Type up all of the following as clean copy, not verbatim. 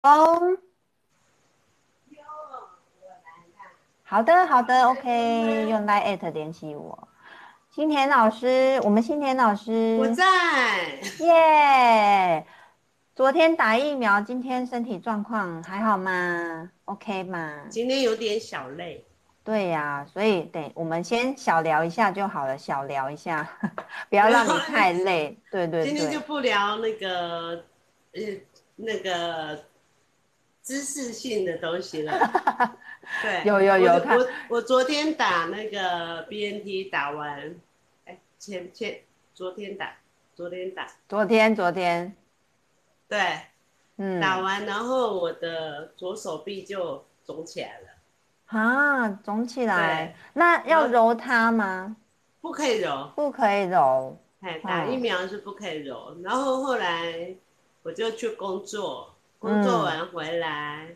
哦，好的，好的，OK，用 Line@ 联系我。新田老师，我们新田老我师， 在， 耶！昨天打疫苗，今天身体状况还好吗？OK 吗？ 今天有点小累， 对呀，所以我们先小聊一下就好了，小聊一下，不要没有， 让你太累。对对今天就对， 不聊呃，那个知识性的东西了。对， 有有有看， 我昨天打那个 BNT 打完，哎，昨天打，昨天打， 昨天， 对，打嗯， 完，然后我的左手臂就肿起来了， 啊，肿起来， 对， 那然后要揉它吗？ 不可以揉， 不可以揉， 哎，打疫嗯苗是不可以揉，然后后来我就去工作，工作嗯， 完回来，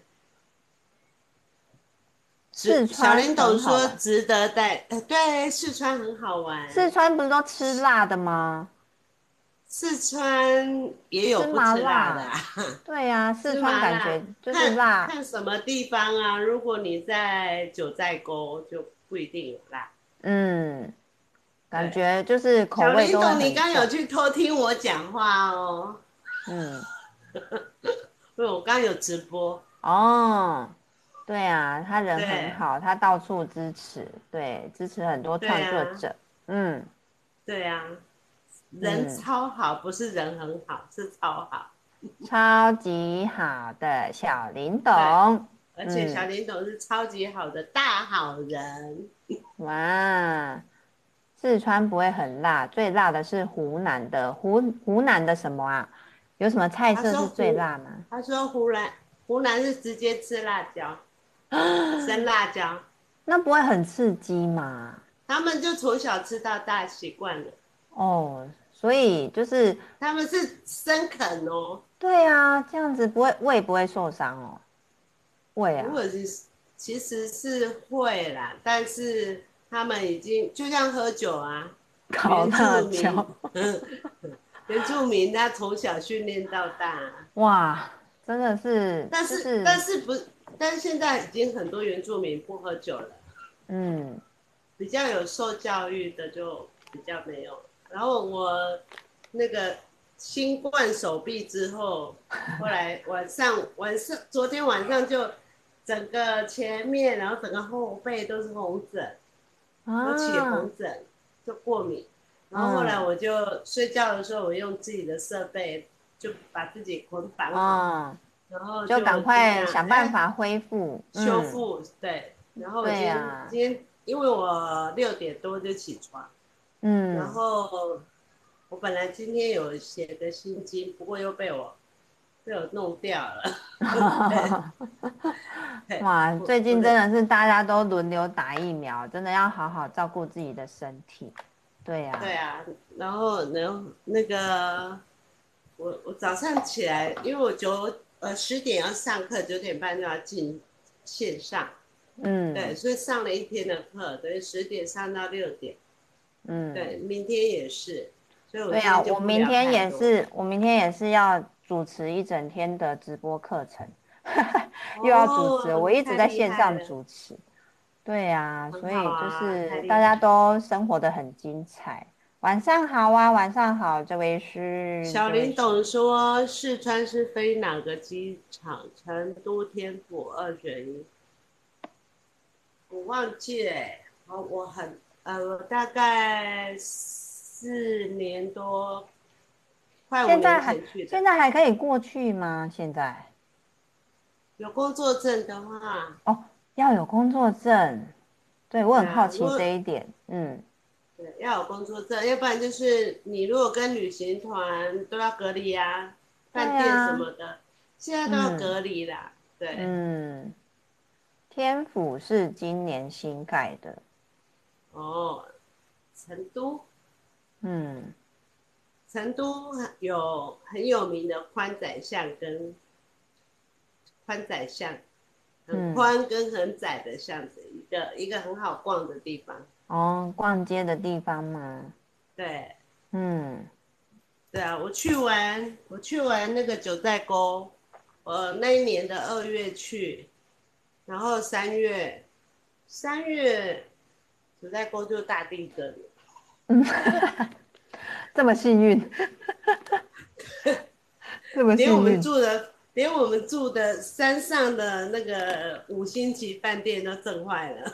四小川林董很好玩， 说值得带，对，四川很好玩， 四川不是都吃辣的吗？ 四川也有吃麻不吃辣的辣， 啊， 对呀、四吃川麻辣， 感觉就是看辣， 看什么地方啊，如果你在九寨沟就不一定有辣， 嗯，感对， 觉就是口味都会小林董，你很重， 刚有去偷听我讲话哦， 嗯， 因为我刚有直播， 哦，对啊，他人很对好，他到处支持，对，支持很多创作对啊， 者，嗯对啊。人嗯， 超好，不是人很好，是超好。 超级好的小林对， 董， 而且小嗯。 林董是超级好的大好人。 哇，四川不会很辣，最辣的是湖南的湖南的什么啊？有什么菜他色是最说湖， 辣吗？ 他说湖南是直接吃辣椒，生辣椒， 那不会很刺激吗？ 他们就从小吃到大习惯了。 哦，所以就是他们是生啃哦， 对啊，这样子不会胃不会受伤哦，胃啊， 如果是其实是会啦，但是他们已经就像喝酒啊， 烤原辣椒， 住民，原住民他从小训练到大， 哇，真的是但是但就是是不，但是现在已经很多原住民不喝酒了， 嗯比较有受教育的就比较没有。然后我那个新冠手臂之后，后来晚上昨天晚上就整个前面，然后整个后背都是红疹，都起啊红疹，就过敏。然后后来嗯我就睡觉的时候，我用自己的设备就把自己捆绑好， 嗯， 然后就赶就这样， 快想办哎， 法恢复，嗯， 修复，对。然后我对今天呀、 今天，因为我6点多就起床，然嗯。 后我本来今天有写个心经，不过又被我弄掉了。对对， 哇，最近真我的的是大家都轮流打疫苗，真的要好好照顾自己的身体。对呀、 对啊，然后那个我早上起来，因为我10点要上课，9点半就要进线上，对， 嗯所以上了一天的课，等于10点上到6点。对， 嗯， 明天也是，所以我对呀、 今天就我不聊明天太多。 也是，我明天也是要主持一整天的直播课程，又要主持了， 哦， 我一直你太厉在线上害了， 主持。对呀、 很所以就好啊，太是大家厉害。 都生活的很精彩。晚上好啊，晚上好，这位是， 小林董说，四川是飞哪个机场？成都、天府2选1。我忘记了欸，我大概4年多，快五年现在还前去的。 现在还可以过去吗？现在？ 有工作证的话， 哦，要有工作证，对，我很好对啊，如奇这果一点。嗯， 对要有工作证，要不然就是你如果跟旅行团都要隔离啊， 对饭店什啊， 么的，现在都要嗯隔离啦。对， 嗯，天府是今年新盖的， 哦，成都， 嗯成都有很有名的宽窄巷，很嗯， 宽跟很窄的巷子，一个很好逛的地方。 哦，逛街的地方吗？ 对嗯对啊，我去玩那个九寨沟， 我那一年的2月去，然后三月九寨沟就大地震了。 嗯，这么幸运，这么连我们幸运， 住的，连我们住的山上的那个5星级饭店都震坏了，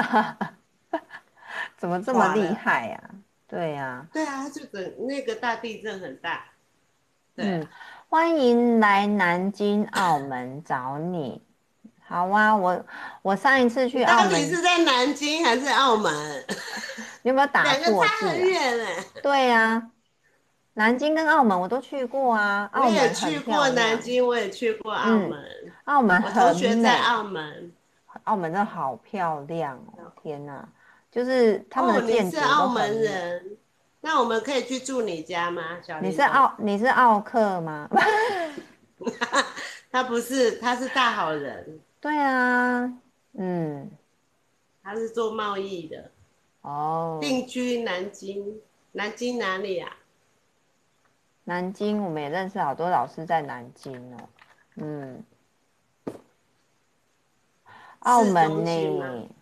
怎么这么厉垮了。 害呀？对呀， 对啊，就那个大地震很大。对嗯， 啊， 欢迎来南京、澳门找你。好啊，我上一次去你到澳门， 底是在南京还是澳门？ 你有没有打两个差错字啊？ 很远呢。 对呀，南京跟澳门我都去过啊， 我也澳门很去过漂亮， 南京，我也去过澳嗯， 门。我同澳门很美， 学在澳门。 澳门真的好漂亮哦，天哪，就是他们的哦，你是建筑都很澳门美。 人，那我们可以去住你家吗，小林董？ 你是澳客吗？ 他不是，他是大好人， 对啊，嗯， 他是做贸易的， 哦， 定居南京。南京哪里啊？ 南京我们也认识好多老师在南京哦，嗯，澳市中门心吗？ 呢，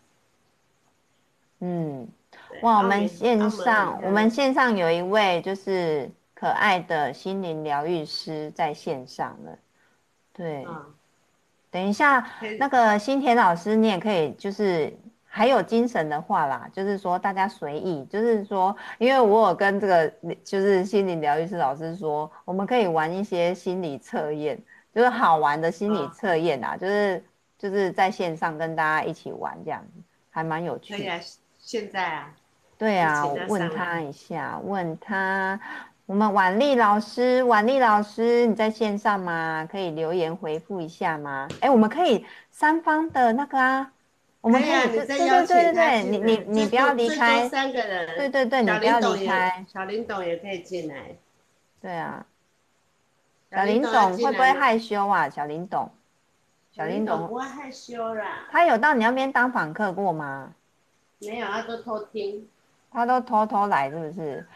嗯， 对， 哇， 澳门很我们漂亮。 线上有一位就是可爱的心灵疗愈师在线上了，对。 啊、 等一下， 可以。 那个新田老师，你也可以，就是还有精神的话啦，就是说大家随意，就是说，因为我有跟这个就是心理疗愈师老师说，我们可以玩一些心理测验，就是好玩的心理啊、 测验啊，就是在线上跟大家一起玩这样子，还蛮有趣。 可以啊，现在啊， 对啊， 就请我他上来。 问他一下，问他，我们婉丽老师，你在线上吗？可以留言回复一下吗？哎，我们可以三方的那个啊，我们可以啊， 可以， 你再对对邀请他对对对， 进来， 你不要离最多开，对 3个人。 对对，你不要离开， 小林董也可以进来。 对啊， 小小林林董要董会不会进来吗？ 害羞啊？小林董， 小林董不小林董， 会害羞啦。 他有到你那边当访客过吗？ 没有，他都偷听。 他都偷偷来是不是？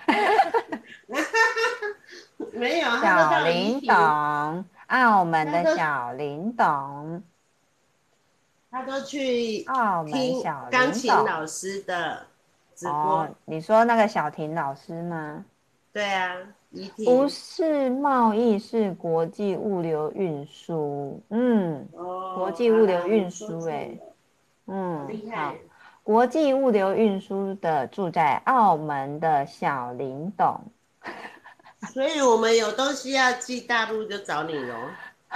没有，他都到怡小林婷。 董，澳门的他都小林董。 他都去澳门听小钢林董琴老师的直播。 哦，你说那个小婷老师吗？ 对啊，怡不婷。 是贸易，是国际物流运输。嗯，国哦， 际物流好啦，我运说输，诶， 错了。好嗯， 厉害。 好，国际物流运输的住在澳门的小林董， 所以我们有东西要寄大陆就找你咯。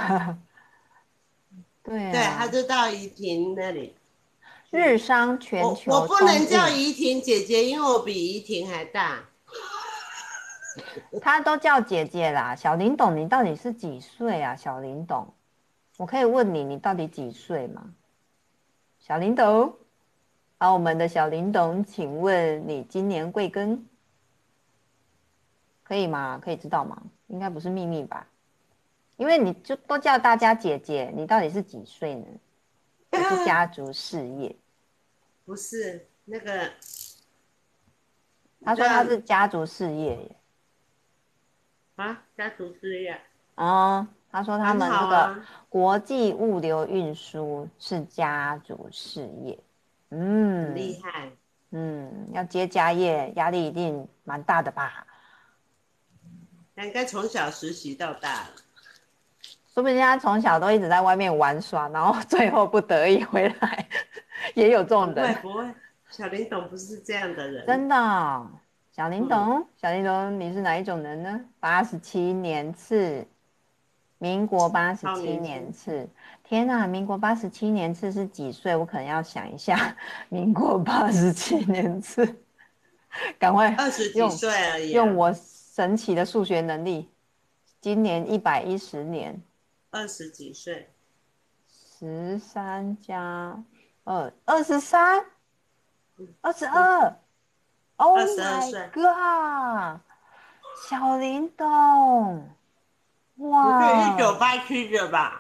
对，他对啊， 就到怡婷那里日去。 商全球我不能叫空运， 怡婷姐姐，因为我比怡婷还大。 他都叫姐姐啦。小林董，你到底是几岁啊？小林董，我可以问你，你到底几岁吗？小林董，澳门的小林董，请问你今年贵庚？可以吗？可以知道吗？应该不是秘密吧？因为你就都叫大家姐姐，你到底是几岁呢？还是家族事业？ 不是那个，你他说他知道是家族事业耶。 啊？家族事业哦，他说他很们这个好啊， 国际物流运输是家族事业。 很厉嗯害。 要接家业，压力一定蛮大的吧？ 他应该从小实习到大了。 说不定他从小都一直在外面玩耍，然后最后不得已回来，也有这种不人， 会不会，小林董不是这样的人。 真的哦小林嗯， 董，小林董，你是哪一种人呢？87年次，民国八十超七年轻。 年次。天呐，民国87年次是几岁？我可能要想一下，民国八十七年次，赶快用 20几岁而已啊。 用我神奇的数学能力，今年110年。 20几岁。 13+2，23，22。 二 Oh 十二 my 岁， god！小林董， 你是一九哇八七的吧？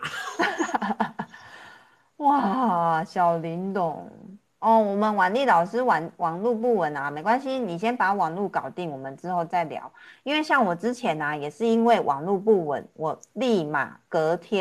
哇，小林董哦，我们婉丽老师网路不稳啊，没关系，你先把网路搞定，我们之后再聊。因为像我之前啊，也是因为网路不稳，我立马隔天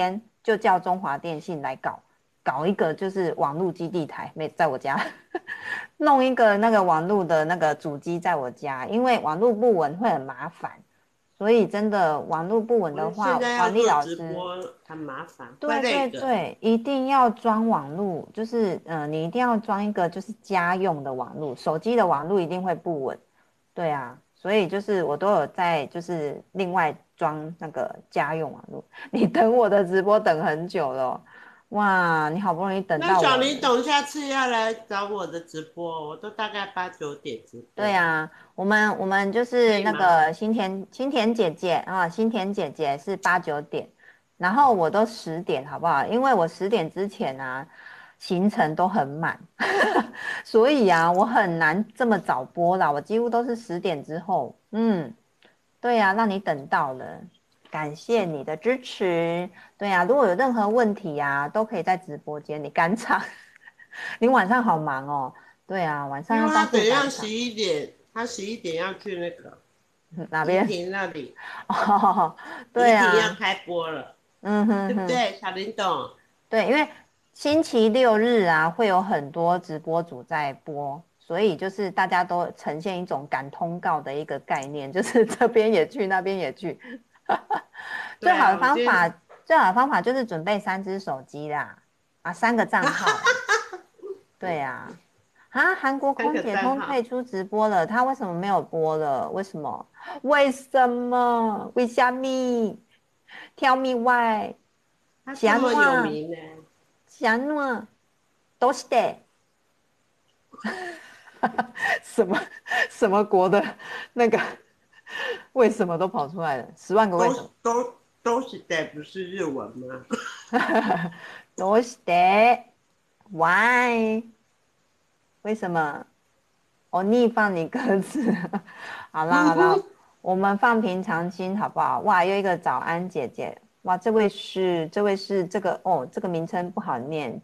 就叫中华电信来搞一个就是网络基地台，在我家弄一个那个网络的那个主机在我家，因为网络不稳会很麻烦，所以真的网络不稳的话， 我现在要管理做老师。 直播很麻烦，会对对累的。 对，一定要装网路，就是你一定要装一个就是家用的网路，手机的网路一定会不稳。对啊，所以就是我都有在就是另外装那个家用网路。你等我的直播等很久了哦，哇，你好不容易等那小到我了。 林董下次要来找我的直播，我都大概8、9点直播， 对啊，我们就是那可以吗？ 个新田姐姐啊，新田姐姐是8、9点，然后我都10点，好不好？因为我10点之前啊，行程都很满，所以啊，我很难这么早播啦，我几乎都是10点之后。对啊，让你等到了，感谢你的支持。对啊，如果有任何问题啊，都可以在直播间，你赶场，你晚上好忙哦。对啊，晚上因为要到他等一下处赶场。 11点，他11点要去那个哪边？ 怡婷那里， 哦，对怡婷要啊， 开播了， 嗯哼哼， 对不对？小林董， 对，因为星期六日啊，会有很多直播主在播，所以就是大家都呈现一种赶通告的一个概念，就是这边也去，那边也去。最好的对啊，我今天方法，最好的方法就是准备3只手机啦，啊，3个账号啦。对呀，韩国三个空姐账号， 通退出直播了，她为什么没有播了？为什么？为什么？为虾米？Tell me why？ 他是安这么有怎？ 名呢？ 是安怎？都是的。什么什么国的那个为什么都跑出来了？10万个为都什么？ 都都是的，不是日文吗？ 都是的。Why？为什么？我逆放你鸽子。好啦好啦，我们放平常心好不好？哇，又一个早安姐姐。哇，这位是这个哦，这个名称不好念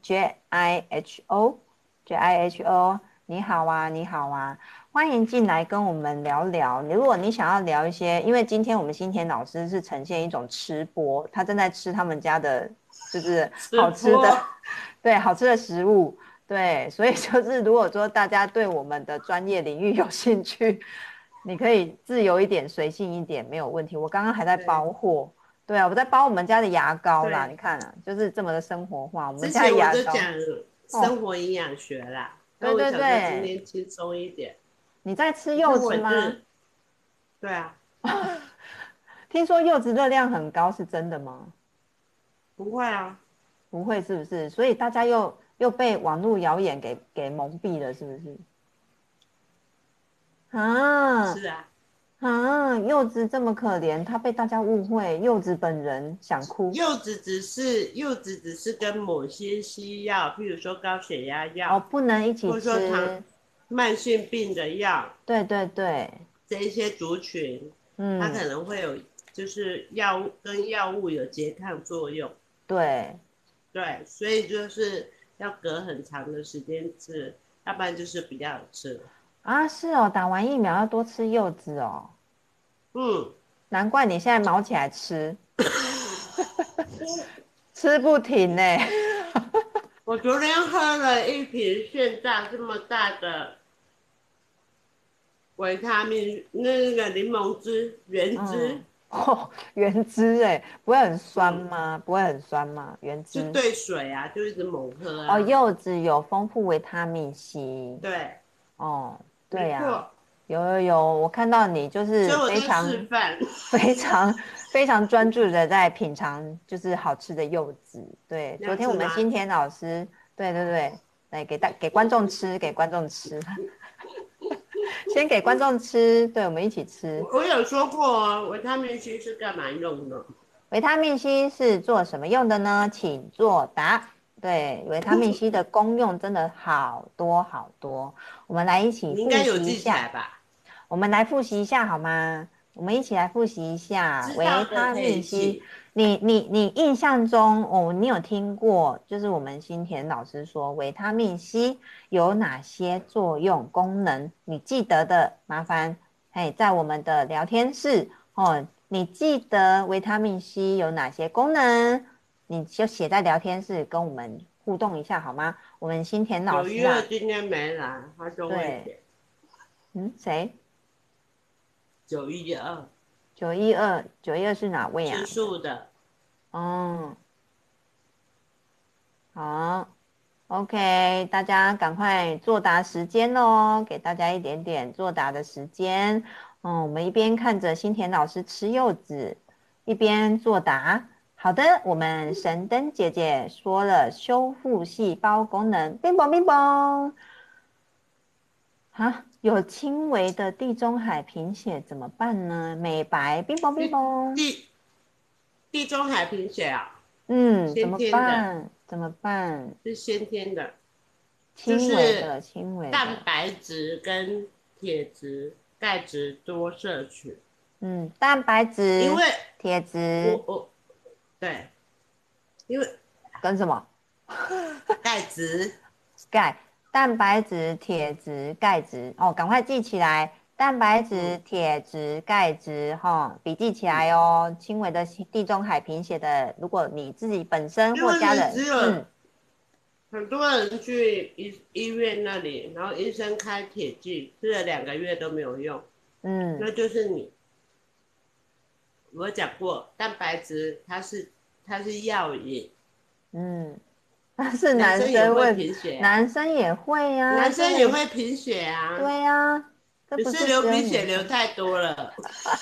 ，JIHO，JIHO，你好啊，你好啊，欢迎进来跟我们聊聊。如果你想要聊一些，因为今天我们新田老师是呈现一种吃播，他正在吃他们家的，就是直好吃的， 播， 对，好吃的食物。对，所以就是如果说大家对我们的专业领域有兴趣，你可以自由一点、随性一点，没有问题。我刚刚还在对包货，对啊，我在包我们家的牙膏啦， 对， 你看啊，就是这么的生活化。我们之家的前我就牙膏， 讲哦， 生活营养学啦，那对对我想说今对， 天轻松一点， 你在吃可是柚子吗？ 我是，对啊， 听说柚子热量很高，是真的吗？ 不会啊， 不会是不是？所以大家又被网络谣言给蒙蔽了，是不是？啊， 是啊， 柚子这么可怜，他被大家误会，柚子本人想哭柚子只是跟某些西药，譬如说高血压哦， 药， 不能一起或者说吃。 慢性病的药， 对对对， 这一些族群，它可嗯， 能会有就是药物有拮抗作用， 对对，所以就是要隔很长的时间吃，要不然就是比较好吃。 啊，是哦，打完疫苗要多吃柚子哦， 嗯， 难怪你现在毛起来吃，吃不停呢。 我昨天喝了一瓶现榨这么大的维他命那个柠檬汁原汁， 嗯，哦，原汁哎，不会很酸嗯， 吗？不会很酸吗？原汁。 就兑水啊，就一直猛喝哦， 啊， 柚子有丰富维他命 C。 对， 哦，对呀、 没错， 有有有，我看到你就是所以我在示非常范。 非常非常专注的在品尝，就是好吃的柚子。对， 你昨天我要吃吗？ 们新田老师，对对对，来给观众吃，给观众吃，先给观众吃，对，我们一起吃。 我有说过哦，维他命 C 是干嘛用的？ 维他命 C 是做什么用的呢？请作答。对，维他命 C 的功用真的好多好多，我们来一起你应复该有记起习一下。 来吧？ 我们来复习一下好吗？我们一起来复习一下知道维他命的可以 C。 记。 你印象中哦，你有听过就是我们新田老师说维他命 C 有哪些作用功能？你记得的麻烦在我们的聊天室哦，你记得维他命 C 有哪些功能？ 你就写在聊天室跟我们互动一下好吗？我们新田老师 912 啊， 今天没来，他就会对， 写谁 912 ？912是哪位吃啊？ 素的。 哦，好，OK，大家赶快作答时间哦，给大家一点点作答的时间。我们一边看着新田老师吃柚子，一边作答。好的，我们神灯姐姐说了修复细胞功能，冰雹冰雹。啊，有轻微的地中海贫血怎么办呢？美白，冰雹冰地雹。 地地中海贫血啊， 怎先么天的， 办？怎么办？ 是先天的，就轻微是的，轻微的。 蛋白质跟铁质、钙质多摄取。 蛋白质、 因为铁质我对，因为跟什么？ 钙质钙、蛋白质、铁质、钙质。哦，赶快记起来。蛋白质、 嗯铁质、钙质，哈，笔记起嗯， 来哦。轻微的地中海贫血的，如果你自己本身因为或家人， 你只有很多人去医院那里，然后医生开铁剂，吃了2个月都没有用，那嗯就是你。我讲过，蛋白质它是药引， 嗯，但是男男生也会生问， 贫血啊， 男生也会呀、 男这个生也会贫血啊， 对呀、这只是不是只有流鼻血女生。 流太多了。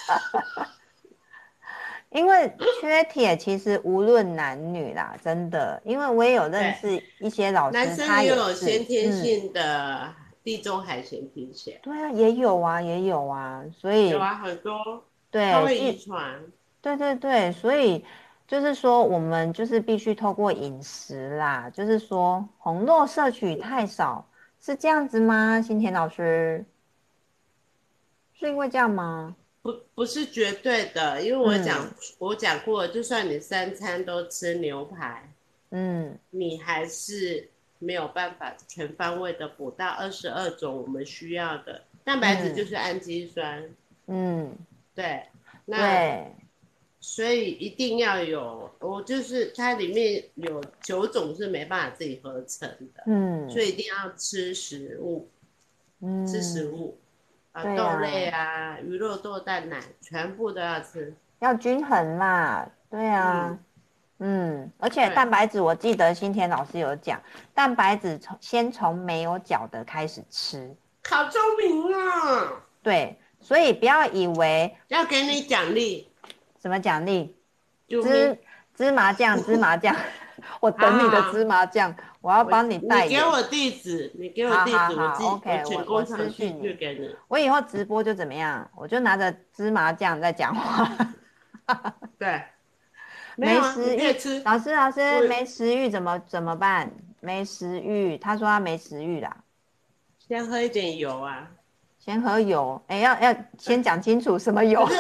因为缺铁其实无论男女啦，真的，因为我也有认对， 识一些老男师，他生也有也是， 先天性的地中海型贫血， 对啊，也有啊，也有啊，所以有啊，很多，它对， 会遗传。 对对对，所以就是说，我们就是必须透过饮食啦，就是说红肉摄取太少，是这样子吗？新田老师，是因为这样吗？ 不是绝对的，因为嗯我讲过，就算你3餐都吃牛排， 嗯你还是没有办法全方位的补到22种我们需要的蛋白质，就嗯是氨基酸。 嗯， 对，那对， 所以一定要有，我就是它里面有9种是没办法自己合成的，所嗯以一定要吃食物，吃食嗯， 物啊， 对豆类呀、 啊，鱼肉豆蛋奶，全部都要吃。 要均衡啦，对嗯， 啊，而且蛋对， 白质，我记得新田老师有讲，蛋白质先从没有角的开始吃， 好聪明啊！ 对，所以不要以为要给你奖励， 什么奖励， 救命！ 芝芝麻酱，芝麻酱，我好等你的芝好好， 麻酱，我要帮你代言， 你给我地址，你给我好地址，我好好我 ，OK，我请工厂私讯你， 寄去给你。 我以后直播就怎么样，我就拿着芝麻酱在讲话。 对，没有没啊，你食欲， 可以吃。 老师我没食欲怎么办？没食欲，他说他没食欲啦， 先喝一点油啊， 先喝油，哎，要先讲清楚什么油。 不是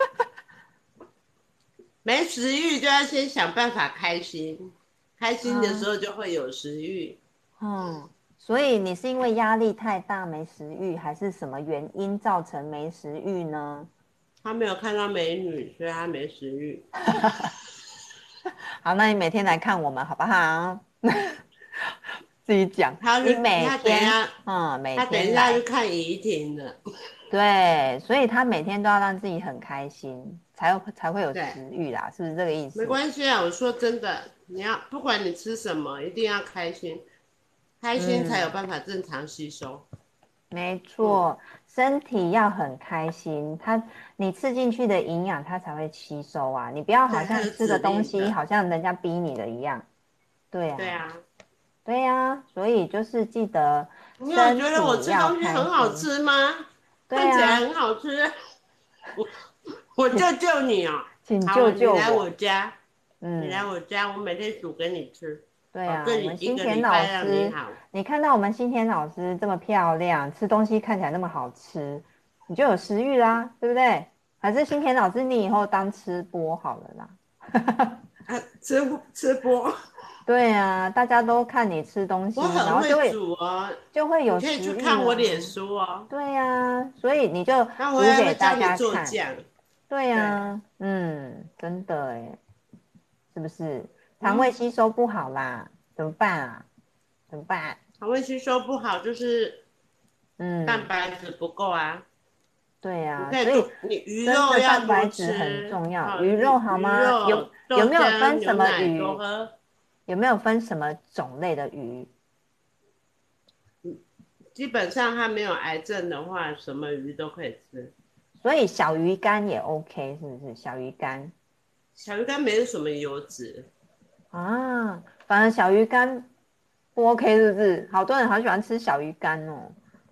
没食欲就要先想办法开心，开心的时啊， 候就会有食欲。 所以你是因为压力太大没食欲，还是什么原因造成没食欲呢？ 他没有看到美女，所以他没食欲。 好，那你每天来看我们好不好？自己讲，你每他等一天， 下， 每他等一下去天来， 看怡婷的。 对，所以他每天都要让自己很开心，才会有对， 食欲啦，是不是这个意没思？ 关系啊，我说真的，你要不管你吃什么，一定要开心，开心才有嗯。 办法正常吸收。 没嗯， 错，身体要很开心，你吃进去的营养它才会吸收啊。你不要对， 好还有像吃个指东西， 令的。 好像人家逼你的一样。对啊， 对啊， 对呀，所以就是记得你有身觉得我体要吃东西很好开心。 吃吗？ 对啊， 看起来很好吃，我救救你哦！ 请救好，你来我救我。 家，你来嗯， 我家，我每天煮给你吃， 对啊， 保证你我们一个新田老礼拜让你师， 好。 你看到我们新田老师这么漂亮，吃东西看起来那么好吃，你就有食欲啦，对不对？还是新田老师，你以后当吃播好了啦。 啊，吃播， 对啊，大家都看你吃东我西，然很会后就会煮哦， 就会有你可以去食欲看我脸啊。 书哦。 对呀，所以你就那我煮还会给大教你家看。 做酱， 对对， 呀，真的诶，是不是？ 肠胃吸收不好啦，怎么办啊？怎么办？ 肠胃吸收不好就是蛋嗯， 白质不够啊。 对呀、 你可以多， 所以你鱼真的肉要多蛋白质很吃， 重要。 好， 鱼肉好鱼吗？有肉、豆有没有浆、 分什么牛奶多鱼？ 喝。 有没有分什么种类的鱼？ 基本上它没有癌症的话，什么鱼都可以吃。 所以小鱼干也 OK，是不是？小鱼干小鱼干没有什么油脂， 啊，反而小鱼干不 OK，是不是？好多人好喜欢吃小鱼干哦。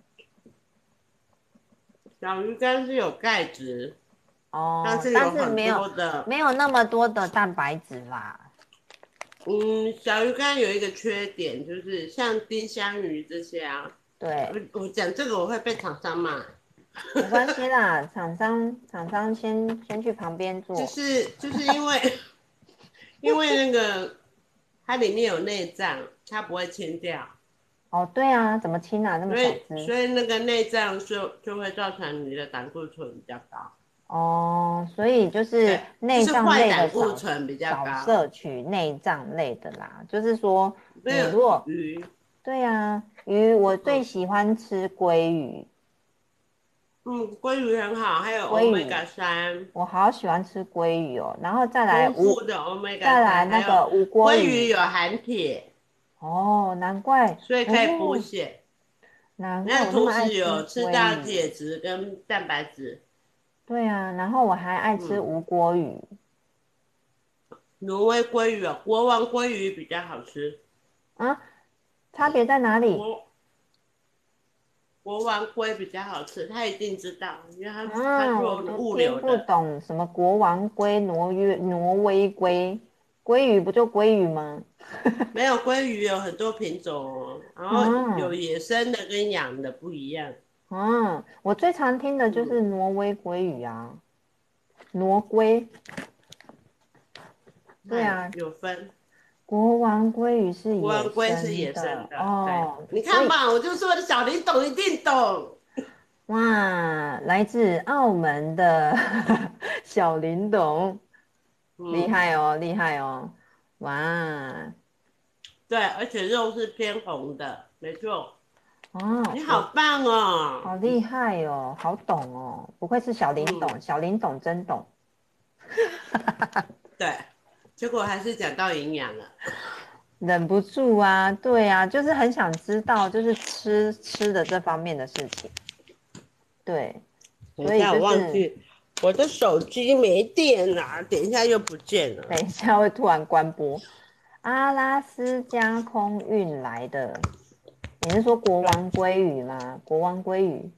小鱼干是有钙质，但哦， 是但有很是没有多的。 没有那么多的蛋白质啦。 小鱼干有一个缺点，就是像丁香鱼这些啊， 对， 我讲这个我会被厂商骂。 没关系啦，厂商先去旁边就做。 是就是因为那个它里面有内脏，它不会清掉。 哦，对啊，怎么清啊？那么所小只。 以所以那个内脏就会造成你的胆固醇比较高。 哦，所以就是对，就内是坏脏类的胆固醇比较高。 少摄取内脏类的啦。就是说， 没有你如果鱼。 对啊，鱼我最嗯喜欢吃鲑鱼， 鲑鱼很好，还有鲑鱼 omega 3， 我好喜欢吃鲑鱼哦。然后丰富的 omega 三， 再来那还有个无锅鱼。 鲑鱼有含铁， 哦，难怪所以可以补哦， 血。 难怪我那么那同爱吃时有吃鲑到鱼。 铁质跟蛋白质。 对啊，然后我还爱吃嗯， 无锅鱼挪威鲑鱼国王鲑鱼比较好吃。 啊，差别在哪里？ 国国王龟比较好吃，他一定知道，因为他啊，我做都听不物流的。 懂什么国王龟、挪威龟，鲑鱼不就鲑鱼吗？ 没有鲑鱼有很多品种哦，然后有嗯野生的跟养的不一样。 嗯，我最常听的就嗯， 是挪威鲑鱼啊，挪龟。对那啊， 有分。 国王鲑鱼是国野王龟是生野生的的，对， 哦，所以你看吧，我就说小林懂一定懂。 哇，来自澳门的小林董，厉嗯， 害哦，厉害哦，哇对，而且肉是偏红的，没错。 哦， 你好棒哦。 好厉害哦，好懂哦，不愧是小林嗯， 董，小林董真懂， 对，结果还是讲到营养了。 忍不住啊，对啊，就是很想知道，就是吃的这方面的事情，对，所以等一下，我就是忘记我的手机没电了，等一下又不见了。 等一下会突然关播。阿拉斯加空运来的，你是说国对王鲑鱼吗？国王鲑鱼，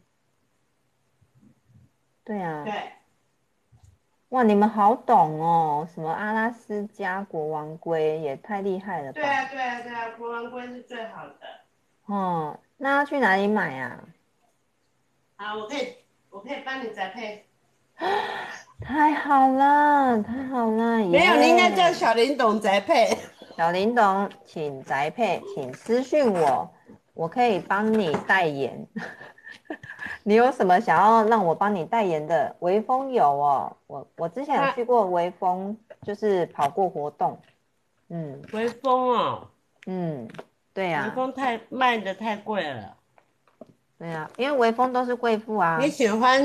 对啊， 对哇，你们好懂哦，什么阿拉斯加国王龟也太厉害了吧？ 对啊对啊对啊，国王龟是最好的。 哦，那要去哪里买啊？ 啊，我可以帮你宅配。 太好了，太好了， 没有，你应该叫耶！ 小林董宅配。 小林董，请宅配，请私讯我，我可以帮你代言。你有什么想要让我帮你代言的？微风有哦，我之前有他去过微风，就是跑过活动。嗯微风哦， 嗯，对呀、 微风卖的太贵了。 对呀、因为微风都是贵妇啊。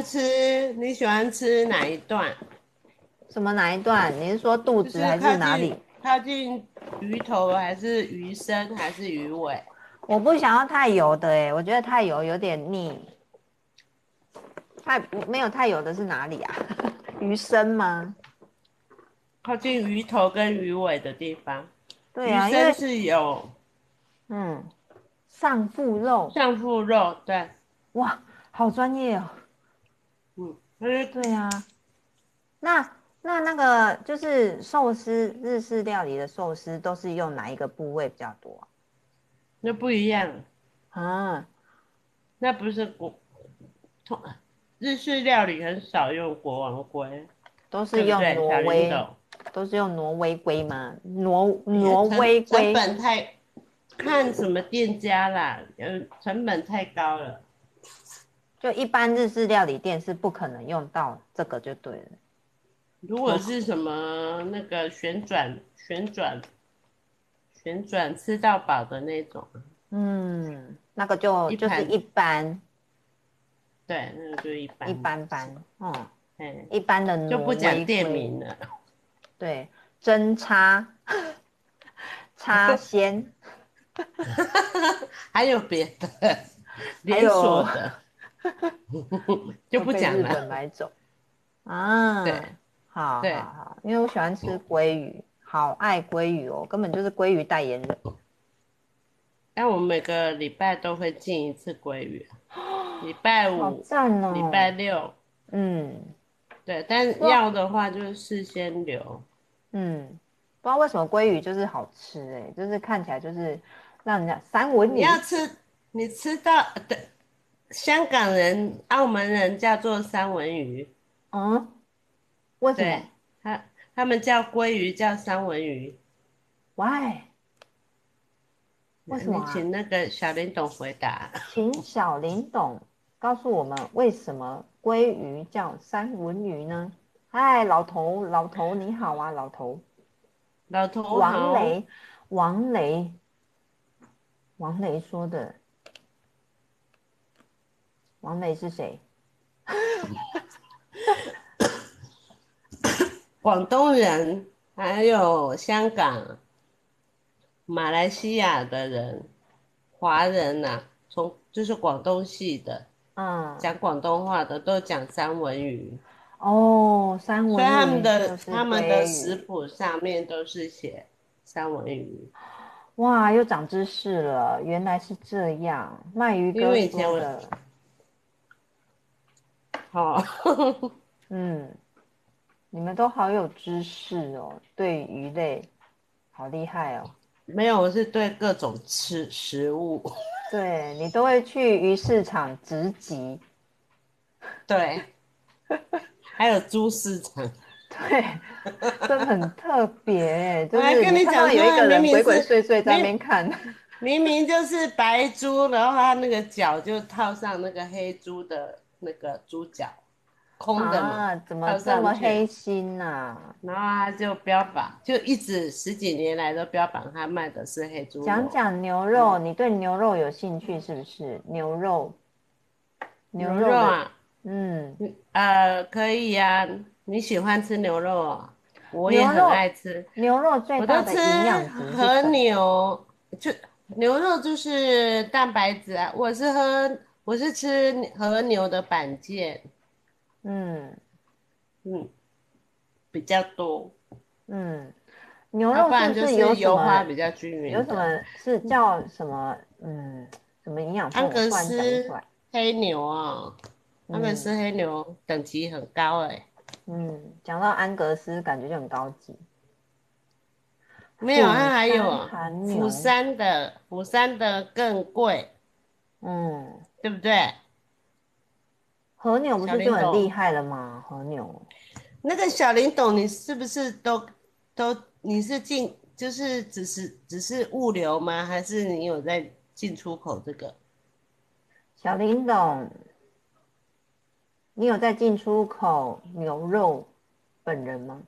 你喜欢吃哪一段？ 什么哪一段？你是说肚就是子还是哪里？ 靠近鱼头还是鱼身还是鱼尾？ 我不想要太油的诶，我觉得太油有点腻。没有太油的是哪里啊？鱼生吗？ 靠近鱼头跟鱼尾的地方。 对啊，因为鱼身是有嗯，上腹肉， 上腹肉，对。 哇，好专业哦。 它是对啊，那个就是寿司，日式料理的寿司都是用哪一个部位比较多那不一样， 啊？啊， 那不是通日式料理很少用国王龟， 都是用对不对？小林挪威， 董。 都是用挪威龟吗？挪因为挪成成威龟， 本太，看什么店家啦，成本太高了。 就一般日式料理店是不可能用到这个就对了。 如果是什么那个旋转旋转吃到饱的那种， 那个就是一盘， 一般对，那个就一一般， 般般， 哎， 一般的就不挪讲店威鲑鱼， 名了。 对，针叉叉鲜， 还有别的连锁还有的就都被日不讲了。 本买走啊。 对好好对， 好，因为我喜欢吃鲑鱼，好爱鲑鱼哦，根本就是鲑鱼代言人。 但我们每个礼拜都会进一次鲑鱼，礼拜好五、 赞礼拜哦。 六， 嗯， 对，但不知道要的话就是事先留。 不知道为什么鲑鱼就是好吃哎、就是看起来就是让人家三文你要鱼。 吃，你吃到的香港人、澳门人叫做三文鱼， 嗯，为什对， 么他他们叫鲑鱼叫三文鱼。 ？Why？为什么你啊？ 请那个小林董回答。 请小林董告诉我们为什么鲑鱼叫三文鱼呢？嗨，老头，老头你好啊，老头。 老头好， 王雷，王雷，王雷说的。王雷是谁？ 广东人还有香港、马来西亚的人，华人呐、从就是广东系的， 嗯， 讲广东话的都讲三文鱼， 哦，三所以文鱼就是他们的食鲑鱼。 谱上面都是写三文鱼。 哇，又长知识了，原来是这样。卖鱼因哥为以前我说的。 哦， 嗯，你们都好有知识哦，对鱼类好厉害哦。 没有，我是对各种食物， 对你都会去鱼市场直击。 对，还有猪市场。 对，这很特别诶， 我还就是你跟你讲说， 看到有一个明人鬼鬼明是祟祟在那明边看。 明明就是白猪，然后它那个脚就套上那个黑猪的那个猪脚，空的嘛， 啊，怎么套这么上去， 黑心呐？ 然后他就标榜，就一直十几年来都标榜他卖的是黑猪肉。 讲讲牛嗯， 肉，你对牛肉有兴趣是不是？牛肉，牛牛肉的， 肉啊， 嗯， 可以呀、你喜欢吃牛肉哦，我也很牛肉， 爱吃， 牛肉最我都吃大的营养值是和什么？ 牛，就牛肉就是蛋白质啊，我是吃和牛的板腱， 嗯嗯，比较多， 嗯，牛要、 肉不然就是不是有是油花什么比较均有什匀的。 么是叫什么什么营养素？ 安格我突然讲不出斯来。 黑牛啊，安格斯嗯黑牛等级很高哎、 讲到安格斯，感觉就很高级。 没有，它还釜山有韩牛， 釜山的更贵， 嗯， 对不对？ 和牛不小是就林董， 很厉害了吗？和牛， 那个小林董，你是不是你是就是只是物流吗？还是你有在进出口这个小林董，你有在进出口牛肉本人吗？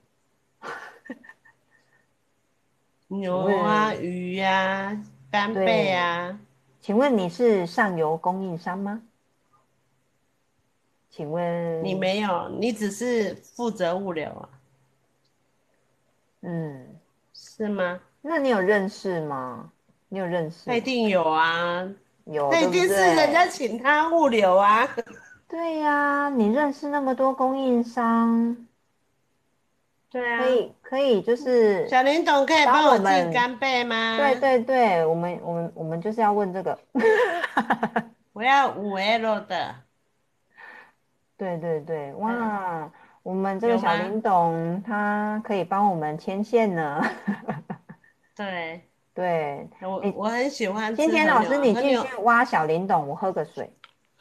请牛啊、 问， 鱼呀、干贝对， 啊？ 请问你是上游供应商吗？请你问， 没有，你只是负责物流啊， 嗯， 是吗？ 那你有认识吗？你有认识那一吗？ 定有啊， 有，对不那一定是人家对？ 请他物流啊。 对呀，你认识那么多供应商， 对啊， 可以，就是小林董可以帮帮我进我们。 干贝对吗？ 对对，我们就是要问这个。 我要5L 的， 对对对， 嗯， 哇，我们这个有吗？ 小林董他可以帮我们牵线呢。 对， 对你， 我很喜欢今吃和牛啊， 天老师你和牛， 继续挖小林董，我喝个水。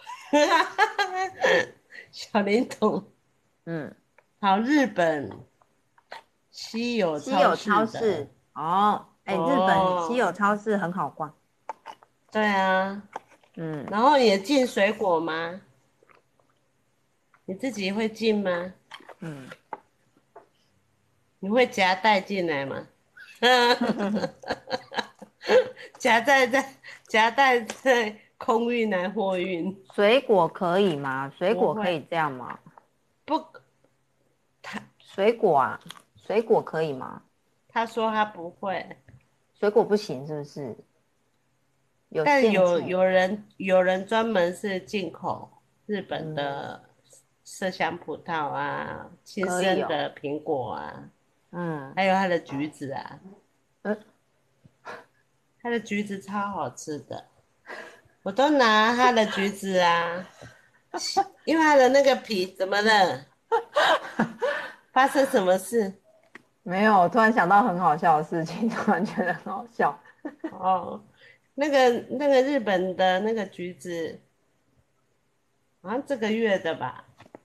小林董嗯， 跑日本西友超西友超市的市哦，哎，日本西哦， 友超市很好逛。 对啊， 嗯然后也进水果吗？你自己会进吗？ 嗯， 你会夹带进来吗？ 夹带在空运来货运， 水果可以吗？水不会果可以这样吗？ 不， 水果啊，水果可以吗？ 他说他不会， 水果不行是不是？有但限制。 有人专门是进口日本嗯， 的麝香葡萄啊，新可以哦。 鲜的苹果啊， 嗯。 还有它的橘子啊， 呃， 它的橘子超好吃的，我都拿它的橘子啊，因为它的那个皮怎么了？发生什么事？ 没有，我突然想到很好笑的事情，突然觉得很好笑。 哦，那个日本的那个橘子，好像这个月的吧，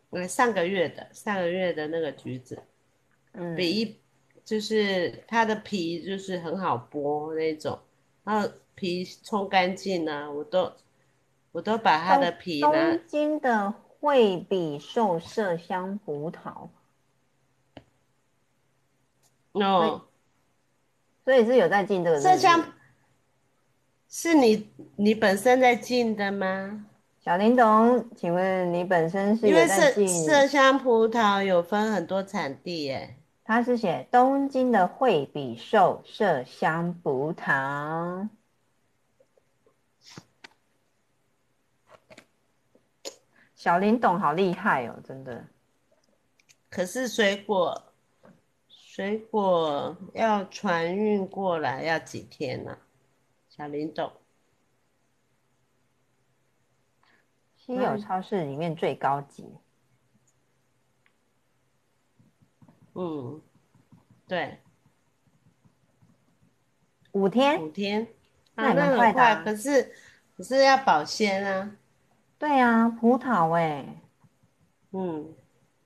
上个月的那个橘子，比嗯， 就是它的皮就是很好剥那种，然后皮冲干净啊，我都把它的皮拿， 东京的惠比寿麝香葡萄，所以哦， 所以是有在进这个是麝香不是？ 是你本身在进的吗？ 小林董，请问你本身是因为有在进？ 麝香葡萄有分很多产地耶。 它是写东京的惠比寿麝香葡萄。小林董好厉害哦，真的。 可是水果要船运过来要几天呢、小林董， 稀有嗯超市里面最高级， 嗯，对， 5天， 5天啊， 那也蛮那很快， 快的啊。 可是要保鲜啊， 对啊，葡萄哎， 嗯，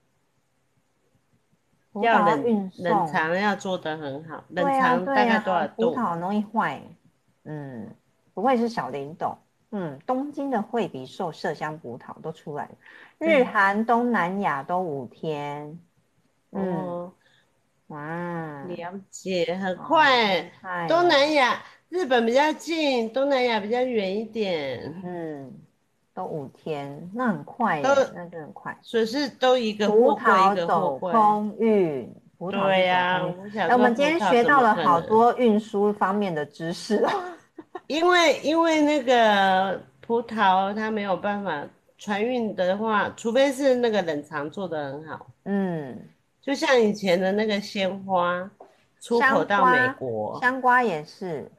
葡要萄要运冷送。 藏要做得很好，冷对呀， 藏大概多对呀， 少度？ 葡萄很容易坏。不会是小林董。东京的惠比寿麝香葡萄都出来了，日对， 韩东南亚都5天。嗯， 哦， 哇， 了解，很好厉快。东害哦。 南亚，日本比较近，东南亚比较远一点， 嗯，都5天，那很快都耶，那就很快。 所以是都一个葡货柜一萄个货走柜。 空运，葡萄是对呀、 走空运。哎，我我想说们今天葡萄怎么学到了可能？ 好多运输方面的知识哦。 因为那个葡萄它没有办法船运的话，除非是那个冷藏做得很好， 嗯， 就像以前的那个鲜花出口到美香瓜， 国， 香瓜也是，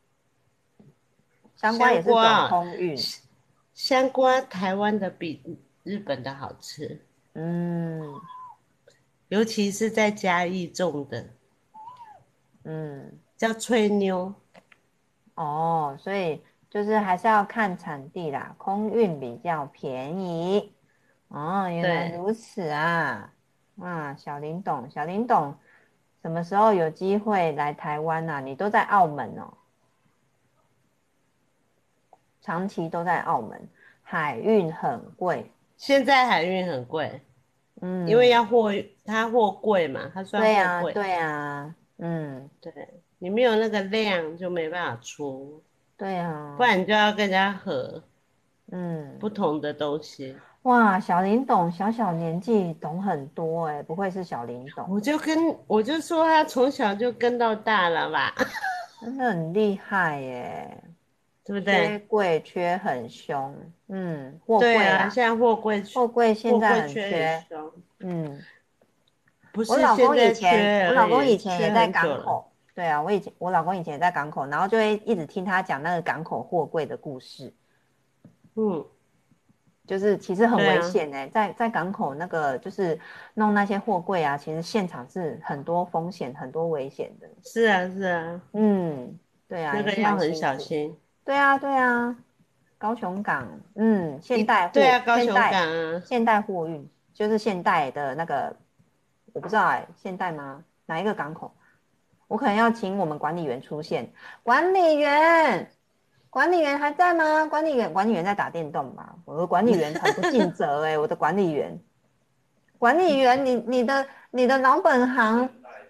香瓜也香是走瓜啊， 空运。 香瓜台湾的比日本的好吃， 嗯尤其是在嘉义种的， 嗯， 叫吹妞。 哦，所以就是还是要看产地啦，空运比较便宜。哦，原来对， 如此啊！啊，小林董，小林董，什么时候有机会来台湾啊？你都在澳门哦，长期都在澳门，海运很贵。 现在海运很贵，因为嗯， 它货柜嘛，它算对呀， 货柜。 对呀， 对，你没有那个量就没办法出， 对呀， 不然你就要跟人家合嗯。 不同的东西。 哇，小林董小小年纪懂很多哎，不愧是小林董， 我就说他从小就跟到大了吧， 真的很厉害耶。 对不缺对？ 柜缺很凶。货对啊， 柜啦， 现在货柜货柜现货在很柜缺很缺。 凶， 嗯， 不我老公以是现在前，我缺而老公以已，缺前也在很久了。 港口。对啊，我老公以前也在港口，然后就会一直听他讲那个港口货柜的故事。 嗯， 就是其实很对啊， 危险哎，在港口那个就是弄那些货柜啊，其实现场是很多风险、很多危险的。 是啊，是啊， 嗯，对啊， 那也是蛮个要很辛苦。 小心。 对啊，对啊，高雄港， 对啊，高雄港啊， 现代货运就是现代的那个，我不知道哎，现代吗？哪一个港口？我可能要请我们管理员出现。管理员，管理员还在吗？管理员在打电动吧？我的管理员很不尽责哎，我的管理员，你的老本行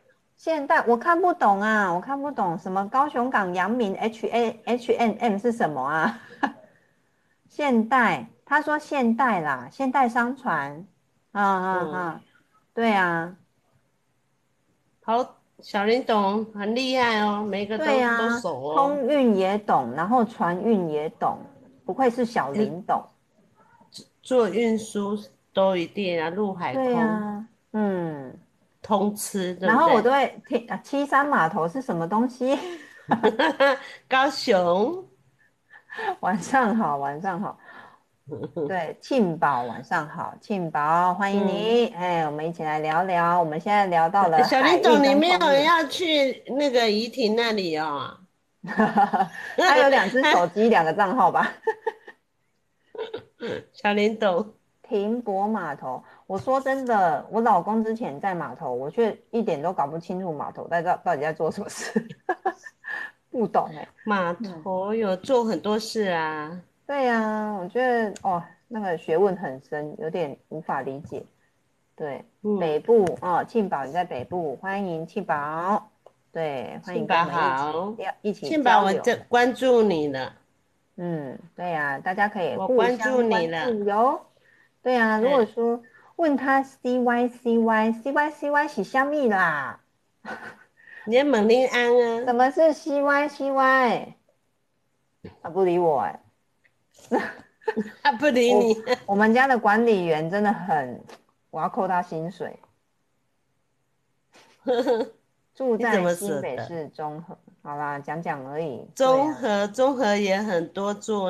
现代我看不懂啊，我看不懂什么高雄港、阳明 H&M 是什么啊？现代，他说现代啦，现代商船， 嗯， 对啊， 好，小林董很厉害哦，每个都对呀， 熟哦。 空运也懂，然后船运也懂，不愧是小要林懂。 做运输都一定啊，陆海对空呀， 通吃，对然后我都不对？ 会听啊，七山码头是什么东西？ 高雄， 晚上好，晚上好。对，庆宝晚上好，庆宝欢迎嗯， 你，哎，我们一起来聊聊。我们现在聊到了小海运林董，你没有跟空运， 要去那个怡婷那里哦？ 他有2只手机2个账号吧？ 小林董， 停泊码头，我说真的，我老公之前在码头，我却一点都搞不清楚码头到底在做什么事，不懂哎。 码嗯， 头有做很多事啊。 对呀，我觉得哦，那个学问很深，有点无法理解。对，北嗯， 部哦，庆宝你在北部，欢迎庆宝，对，欢迎跟我庆宝们一起好，庆宝，我交流。 这关注你了， 嗯，对呀，大家可以我互关注相关你了。 注哟。对呀，如果嗯， 说问他 CY 是虾米啦？ 你的猛林安啊， 什么是 CY？他不理我哎， 他不理我你。 我们家的管理员真的很，我要扣他薪水。住你怎么在新舍得？ 北市中和，好啦，讲讲而已。对啊， 综合也很多做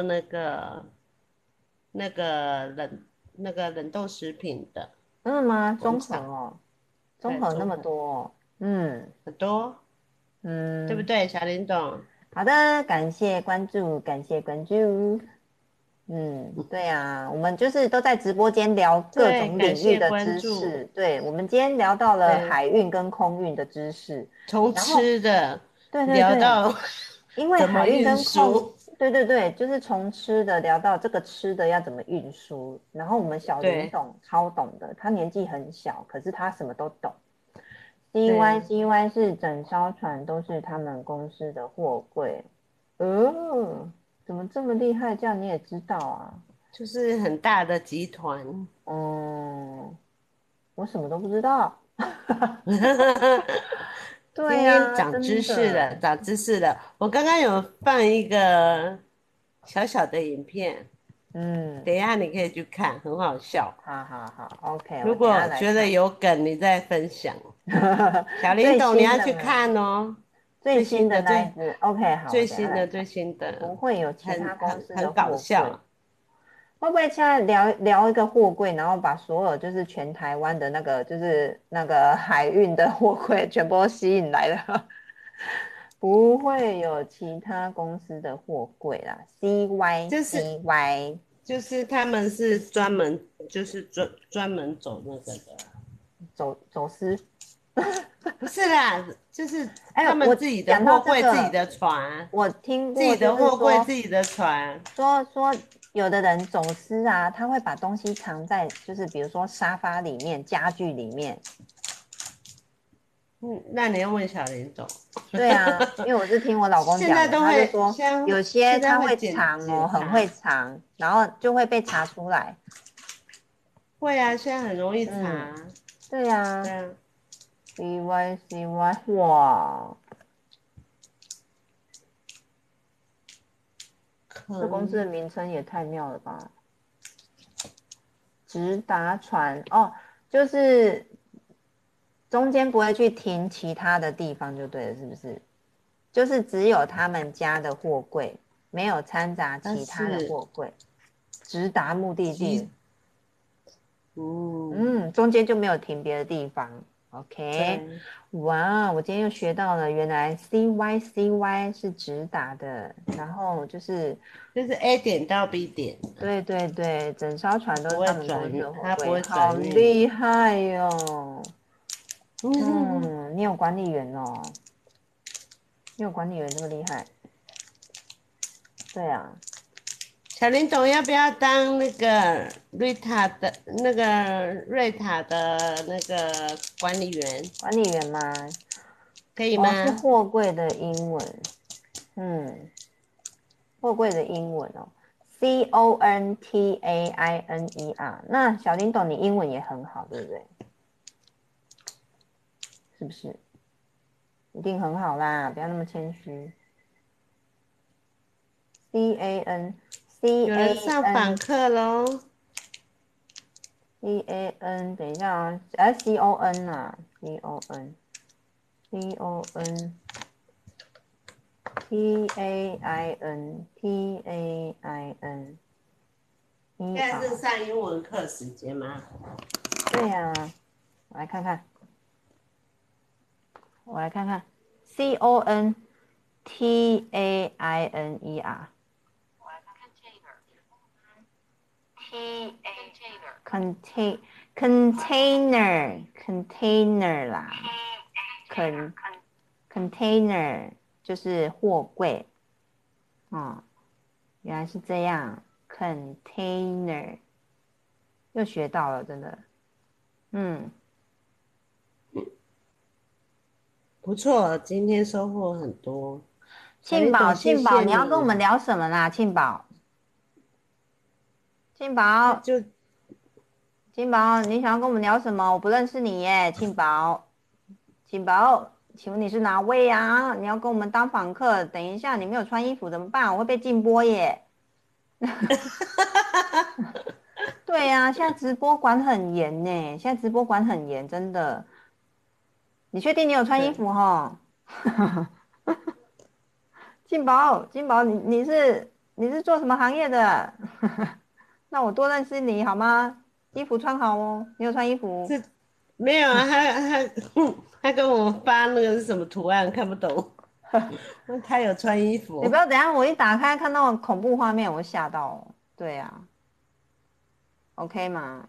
那个冷冻食品的真的吗？中和工厂， 哦，中对， 和那么综合多哦， 很多，对不嗯， 对，小林董？ 好的，感谢关注，感谢关注。对啊，我们就是都在直播间聊各对， 种感谢领域的关注。 知识。对，我们今天聊到了对， 海运跟空运的知识， 从然后吃的对对对， 聊到因为怎么运海运跟输， 对对对，就是从吃的聊到这个吃的要怎么运输，然后我们小林对懂超懂的，他年纪很小，可是他什么都懂。 对 CY 啊， CY 是整艘船都是他们公司的货柜，哦，怎么这么厉害？这样你也知道啊？ 就是很大的集团。 嗯，我什么都不知道。对今天呀， 长知真识了， 的， 长知识了。我刚刚有放一个小小的影片， 嗯， 等一下你可以去看，很好笑。 好好好，OK，我如等一下果觉得来看。 有梗，你再分享。小林最董，你新的要去看哦， 最新的最新的、 那一部，OK，好，我等一下来最看。 新的， 不会有其他很公司的很很搞货柜， 笑。 会不会现在聊一个货柜，然后把所有就是全台湾的那个就是那个海运的货柜全部都吸引来了？不会有其他公司的货柜啦，CY 就是 CY 就是他们是专门就是专门走那个的， 走私。 不是啦，就是哎， 他们我自己的讲到货这个， 柜、自己的船、 我听自己过，就的货柜、 是说自己的船。 有的人走私啊，他会把东西藏在，就是比如说沙发里面、家具里面。 那你要问小林总， 对啊，因为我是听我老公现讲的， 在都会， 他就说有些现在他会会检藏哦，很会检查， 藏，然后就会被查出来。 会啊，现在很容易嗯， 查， 对啊对啊， ，CY，哇，这公司的坑名称也太妙了吧！直达船哦，就是中间不会去停其他的地方就对了，是不是？就是只有他们家的货柜，没有掺杂它其他的是货柜，直达目的地。 集，嗯， 中间就没有停别的地方。OK， 对， 哇，我今天又学到了，原来 CY 是直达的，然后就是就是 A 点到 B 点， 对对对，整艘船都是不他会转运， 们公司的货柜， 它不会好转运， 厉害哟、 嗯， 你有管理员哦，你有管理员这么厉害？对啊， 小林总要不要当那个瑞塔的那个管理员？ 管理员嘛， 可以哦，是吗？ 货柜的英文，嗯，货柜的英文哦，Container。那小林董，你英文也很好，对不对？是不是？一定很好啦，不要那么谦虚。C 有 A 人上访 N 课喽。 CAN，等一下啊，CON 啊CON，CON，TAIN，TAIN， 现在是上英文课时间吗？ 对呀，我来看看，CONTAINER。contain container 啦container 就是货柜，原来是这样，container 又学到了，真的， 不错，今天收获很多。小林董， 庆宝， 谢庆宝， 谢你。 你要跟我们聊什么啦？庆宝，庆宝， 那就庆宝，你想要跟我们聊什么？我不认识你耶，庆宝，庆宝，请问你是哪位呀？你要跟我们当访客，等一下你没有穿衣服怎么办？我会被禁播耶。对呀，现在直播管很严呢，现在直播管很严，真的。你确定你有穿衣对， 服哈？金宝，金宝，你是做什么行业的？那我多认识你好吗？衣服穿好哦，你有穿衣服？ 这没有啊，他跟我发那个是什么图案，看不懂。那他有穿衣服。 你不要等一下我一打开看到恐怖画面，我会吓到哦。对呀，OK 吗？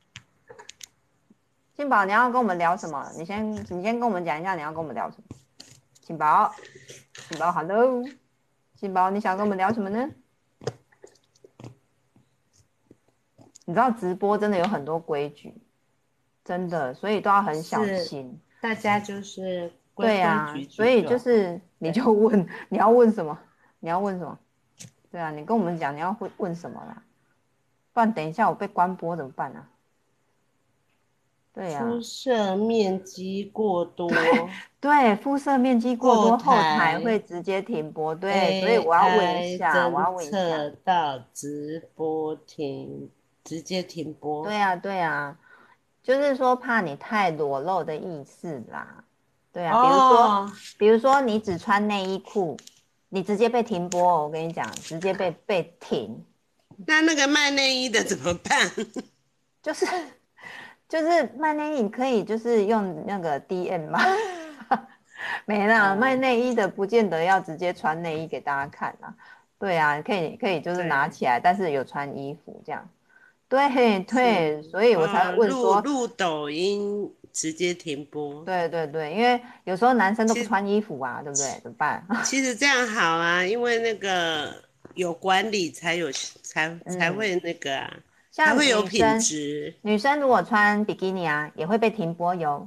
金宝，你要跟我们聊什么？你先跟我们讲一下你要跟我们聊什么。金宝，金宝，Hello，金宝，你想跟我们聊什么呢？你知道直播真的有很多规矩，真的，所以都要很小是心。 大家就是规规对啊， 矩所以就矩就好。 是你对， 就问你要问什么，你要问什么？对啊，你跟我们讲你要问什么啦，不然等一下我被关播怎么办啊？对肤啊， 色面积过多， 对，肤色面积过后多，后台会台直接停播。对，所以我要问一 AI 下，我要侦问一下。 测到直播直接停播。 对啊，对啊，就是说怕你太裸露的意思啦。对啊，比如说， 哦， 比如说你只穿内衣裤，你直接被停播哦，我跟你讲，直接被停， 那个卖内衣的怎么办？ 就是就是卖内衣可以就是用那个 DM 吗？没啦，卖哦， 内衣的不见得要直接穿内衣给大家看啊。对啊，可以就是拿对， 起来，但是有穿衣服这样。对对， 是所以我才会问说， 录抖音直接停播。 对对对，因为有时候男生都不其实穿衣服啊，对不对？怎么办？ 其实这样好啊，因为那个有管理才嗯， 会那个啊，才像会有品女生， 质。 女生如果穿比基尼啊，也会被停播哟。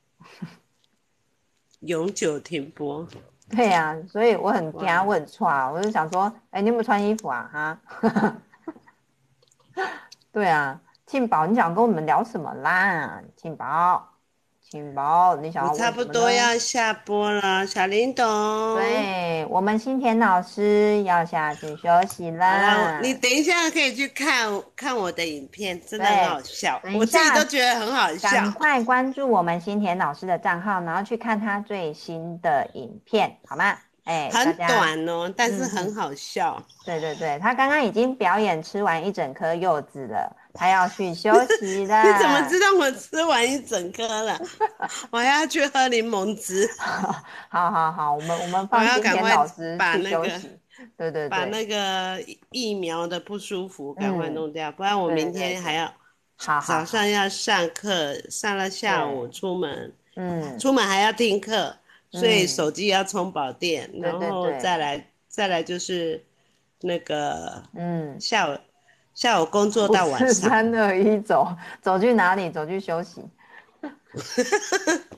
永久停播。 对呀、所以我很惊， 哇， 我很差，我就想说，哎，你有没有穿衣服啊？哈，对啊，庆宝，你想跟我们聊什么啦？庆宝，庆宝，你想要我差不问什么呢？ 多要下播了，小林董。 对，我们新田老师要下去休息好了，你啦。 等一下可以去看看我的影片，真的很对， 好笑， 等一我自己都下， 觉得很好笑。 赶快关注我们新田老师的账号，然后去看他最新的影片，好吗？哎，大很家， 短哦，但是很嗯嗯， 好笑。 对对对，他刚刚已经表演吃完一整颗柚子了，他要去休息你怎么了。 知道我吃完一整颗了？我还要去喝柠檬汁。 好好好，我们我放新田要赶快老师去把那个休息。对对对， 把那个疫苗的不舒服赶快嗯， 弄掉，不然我对明对对， 天还要好好好， 早上要上课，上了下午对， 出门， 嗯出门还要听课，所以手嗯， 机要充饱电， 对然后对对， 再来就是那个嗯。 下午工作五到晚上。 四三二一，走去哪里？走去休息。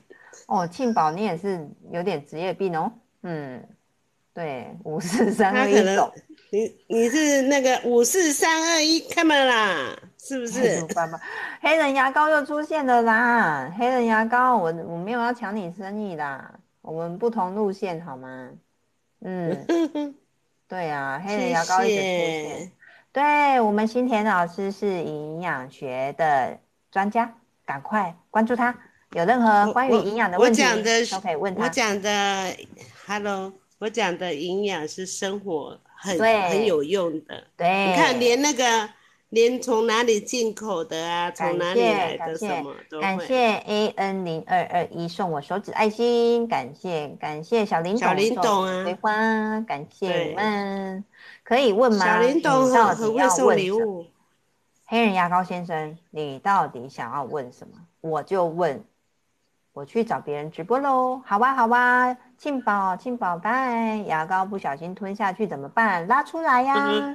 哦，庆宝你也是有点职业病哦。嗯，对，五四三他可能二一走。 你是那个54321开门啦，是不黑猪是？ 爸爸，黑人牙膏又出现了啦！黑人牙膏，我没有要抢你生意啦，我们不同路线好吗？嗯，对啊，黑人谢牙膏一直出现。 谢。 对，我们新田老师是营养学的专家，赶快关注他，有任何我我关于营养的我问题讲的是都可以问他。 我讲的，Hello，我讲的营养是生活很对有用的。你看， 对， 连从哪里进口的啊，从感哪里谢来的，什感谢么都会。 感谢 AN0221送我手指爱心，感谢小林小林董送我董啊， 玫瑰花，感谢你对， 们，可以问小吗？ 林董你到底要很会送问什么？ 礼物。 黑人牙膏先生，你到底想要问什么？我就问，我去找别人直播喽。好吧，好吧，庆宝拜，牙膏不小心吞下去怎么办？拉出来呀。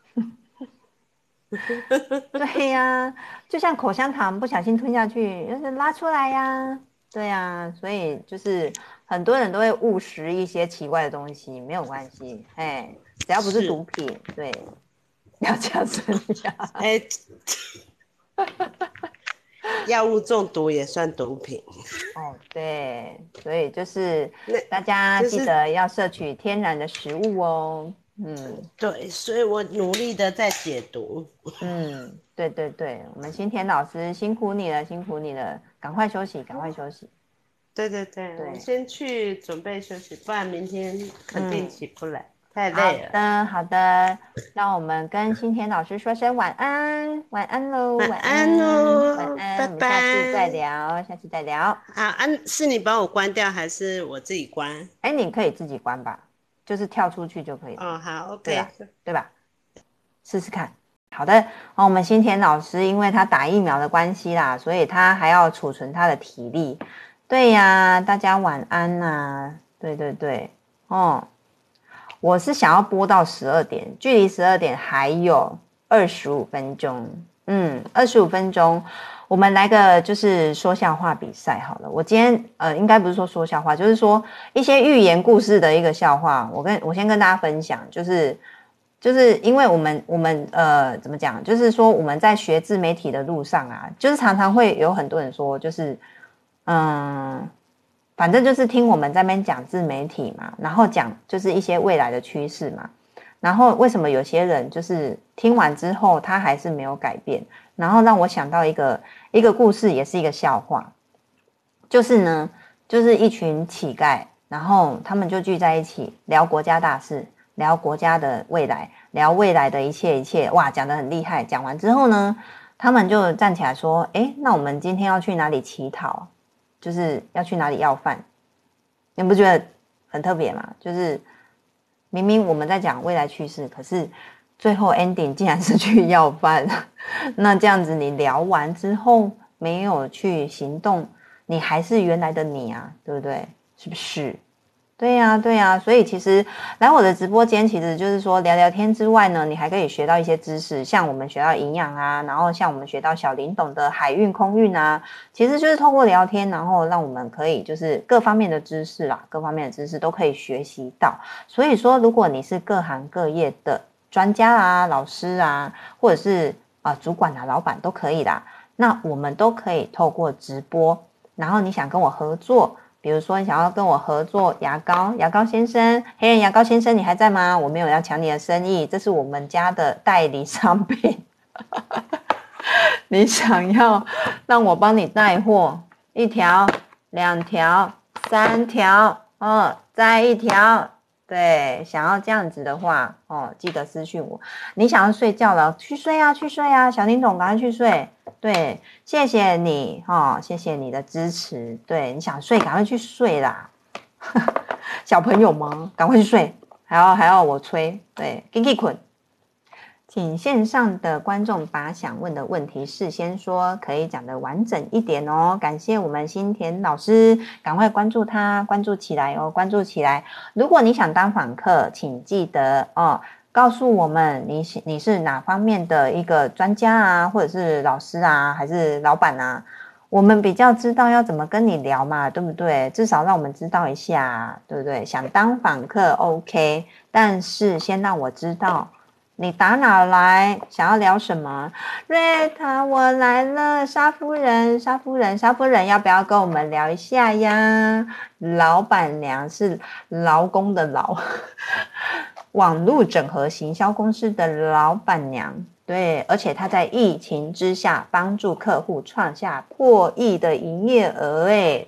对呀，就像口香糖不小心吞下去，就是拉出来呀。对呀，所以就是很多人都会误食一些奇怪的东西，没有关系，哎，只要不是是， 毒品，对，要这样子呀。 哎，药物中毒也算毒品。 哦，对，所以就是那大家记就是得要摄取天然的食物哦。嗯对，所以我努力的在解毒。 嗯，对对对，我们新田老师辛苦你了，辛苦你了，赶快休息，赶快休息。 对对对，我对， 先去准备休息，不然明天肯定嗯。 起不来，太好累了。 的，好的，让我们跟新田老师说声晚安，晚安喽，晚晚安安，晚哦，拜安，我们下次再拜。 聊，下次再聊。 好，是你帮我关掉还是我自己关？ 哎，你可以自己关吧，就是跳出去就可以了， 哦，好对吧？ ，OK。 对吧？试试看。好的，我们新田老师因为他打疫苗的关系啦，所以他还要储存他的体力。对呀，大家晚安呐、对对对，哦。我是想要播到12点，距离12点还有25分钟。25分钟，我们来个就是说笑话比赛好了。我今天应该不是说笑话，就是说一些寓言故事的一个笑话。我先跟大家分享，就是因为我们怎么讲，就是说我们在学自媒体的路上啊，就是常常会有很多人说，就是嗯。反正就是听我们在那边讲自媒体嘛，然后讲就是一些未来的趋势嘛，然后为什么有些人就是听完之后他还是没有改变，然后让我想到一个故事，也是一个笑话，就是呢，就是一群乞丐，然后他们就聚在一起聊国家大事，聊国家的未来，聊未来的一切一切，哇，讲得很厉害。讲完之后呢，他们就站起来说：“诶，那我们今天要去哪里乞讨？就是要去哪里要饭？你不觉得很特别吗？就是明明我们在讲未来趋势，可是最后 ending 竟然是去要饭。那这样子，你聊完之后没有去行动，你还是原来的你啊，对不对？是不是？对呀，对呀，所以其实来我的直播间，其实就是说聊聊天之外呢，你还可以学到一些知识，像我们学到营养啊，然后像我们学到小林懂得海运、空运啊，其实就是透过聊天，然后让我们可以就是各方面的知识啦，各方面的知识都可以学习到。所以说，如果你是各行各业的专家啊、老师啊，或者是主管啊、老板都可以啦，那我们都可以透过直播，然后你想跟我合作。比如说，你想要跟我合作牙膏，牙膏先生，黑人牙膏先生，你还在吗？我没有要抢你的生意，这是我们家的代理商品。你想要让我帮你带货，一条、2条、3条，再一条。对，想要这样子的话，记得私讯我。你想要睡觉了，去睡啊，去睡啊，小林总，赶快去睡。对，谢谢你，谢谢你的支持。对，你想睡，赶快去睡啦。小朋友吗？赶快去睡，还要我催。对，赶紧困。请线上的观众把想问的问题事先说，可以讲得完整一点哦。感谢我们新田老师，赶快关注他，关注起来哦，关注起来。如果你想当访客，请记得告诉我们你是哪方面的一个专家啊，或者是老师啊，还是老板啊？ 我们比较知道要怎么跟你聊嘛，对不对？至少让我们知道一下，对不对？想当访客 OK， 但是先让我知道你打哪来，想要聊什么。瑞塔，我来了，沙夫人，沙夫人，沙夫人，要不要跟我们聊一下呀？老板娘是劳工的劳，网络整合行销公司的老板娘。对，而且他在疫情之下帮助客户创下破亿的营业额，哎，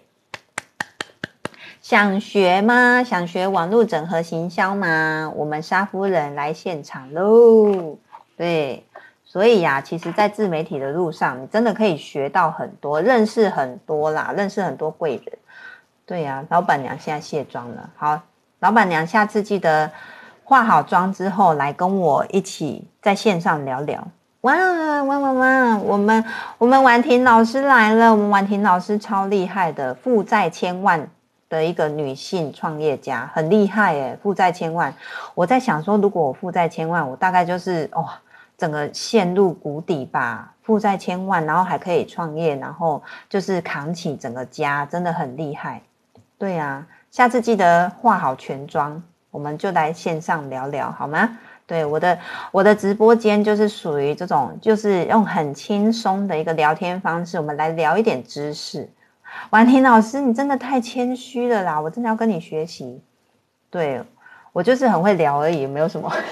想学吗？想学网络整合行销吗？我们沙夫人来现场喽！对，所以呀，其实，在自媒体的路上，你真的可以学到很多，认识很多啦，认识很多贵人。对呀，老板娘现在卸妆了，好，老板娘下次记得化好妆之后来跟我一起在线上聊聊。哇哇哇哇！我们婉婷老师来了，我们婉婷老师超厉害的，负债千万的一个女性创业家，很厉害耶，负债千万。我在想说，如果我负债千万，我大概就是整个陷入谷底吧。负债千万，然后还可以创业，然后就是扛起整个家，真的很厉害。对啊，下次记得化好全妆，我们就来线上聊聊好吗？对，我的直播间就是属于这种，就是用很轻松的一个聊天方式，我们来聊一点知识。婉婷老师，你真的太谦虚了啦，我真的要跟你学习。对，我就是很会聊而已，没有什么。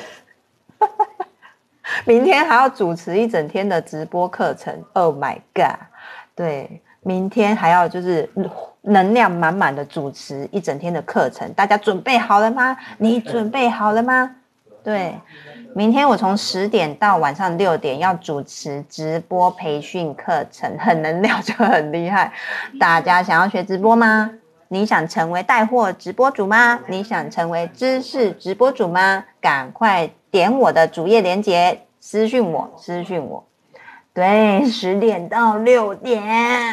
明天还要主持一整天的直播课程 ，Oh my god！ 对，明天还要就是能量满满的主持一整天的课程，大家准备好了吗？你准备好了吗？对，明天我从10点到晚上6点要主持直播培训课程，很能聊就很厉害。大家想要学直播吗？你想成为带货直播主吗？你想成为知识直播主吗？赶快点我的主页连结，私讯我，私讯我。对，10点到6点。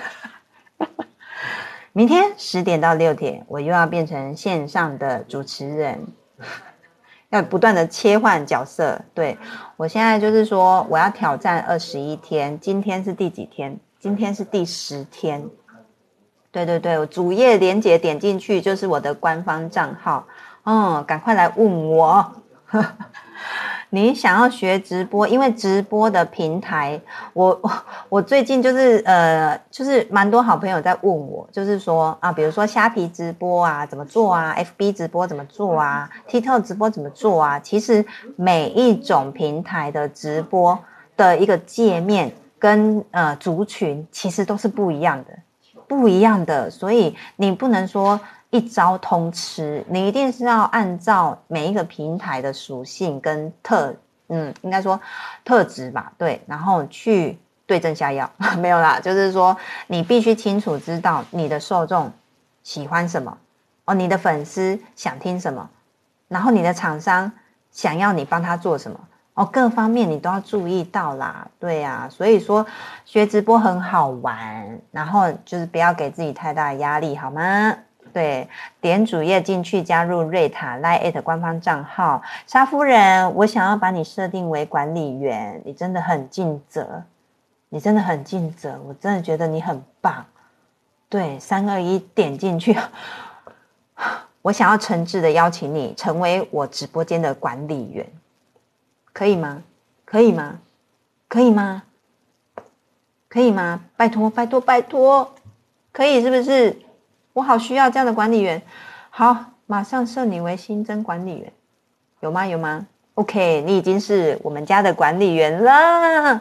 明天10点到6点，我又要变成线上的主持人。要不断的切换角色，对，我现在就是说我要挑战21天，今天是第几天？今天是第10天。对对对，我主页连结点进去就是我的官方账号，赶快来问我。你想要学直播，因为直播的平台，我最近就是蛮多好朋友在问我，就是说啊，比如说虾皮直播啊怎么做啊 ，FB 直播怎么做啊 ，TikTok 直播怎么做啊？其实每一种平台的直播的一个界面跟族群其实都是不一样的，不一样的，所以你不能说一招通吃，你一定是要按照每一个平台的属性跟应该说特质吧，对，然后去对症下药。没有啦，就是说你必须清楚知道你的受众喜欢什么，你的粉丝想听什么，然后你的厂商想要你帮他做什么，各方面你都要注意到啦，对啊，所以说学直播很好玩，然后就是不要给自己太大的压力，好吗？对，点主页进去加入瑞塔 Line@ 官方账号，沙夫人，我想要把你设定为管理员，你真的很尽责，你真的很尽责，我真的觉得你很棒。对，321点进去。我想要诚挚的邀请你成为我直播间的管理员，可以吗？可以吗？可以吗？可以吗？拜托拜托拜托，可以是不是？我好需要这样的管理员。好，马上设你为新增管理员，有吗？有吗 ？OK， 你已经是我们家的管理员了。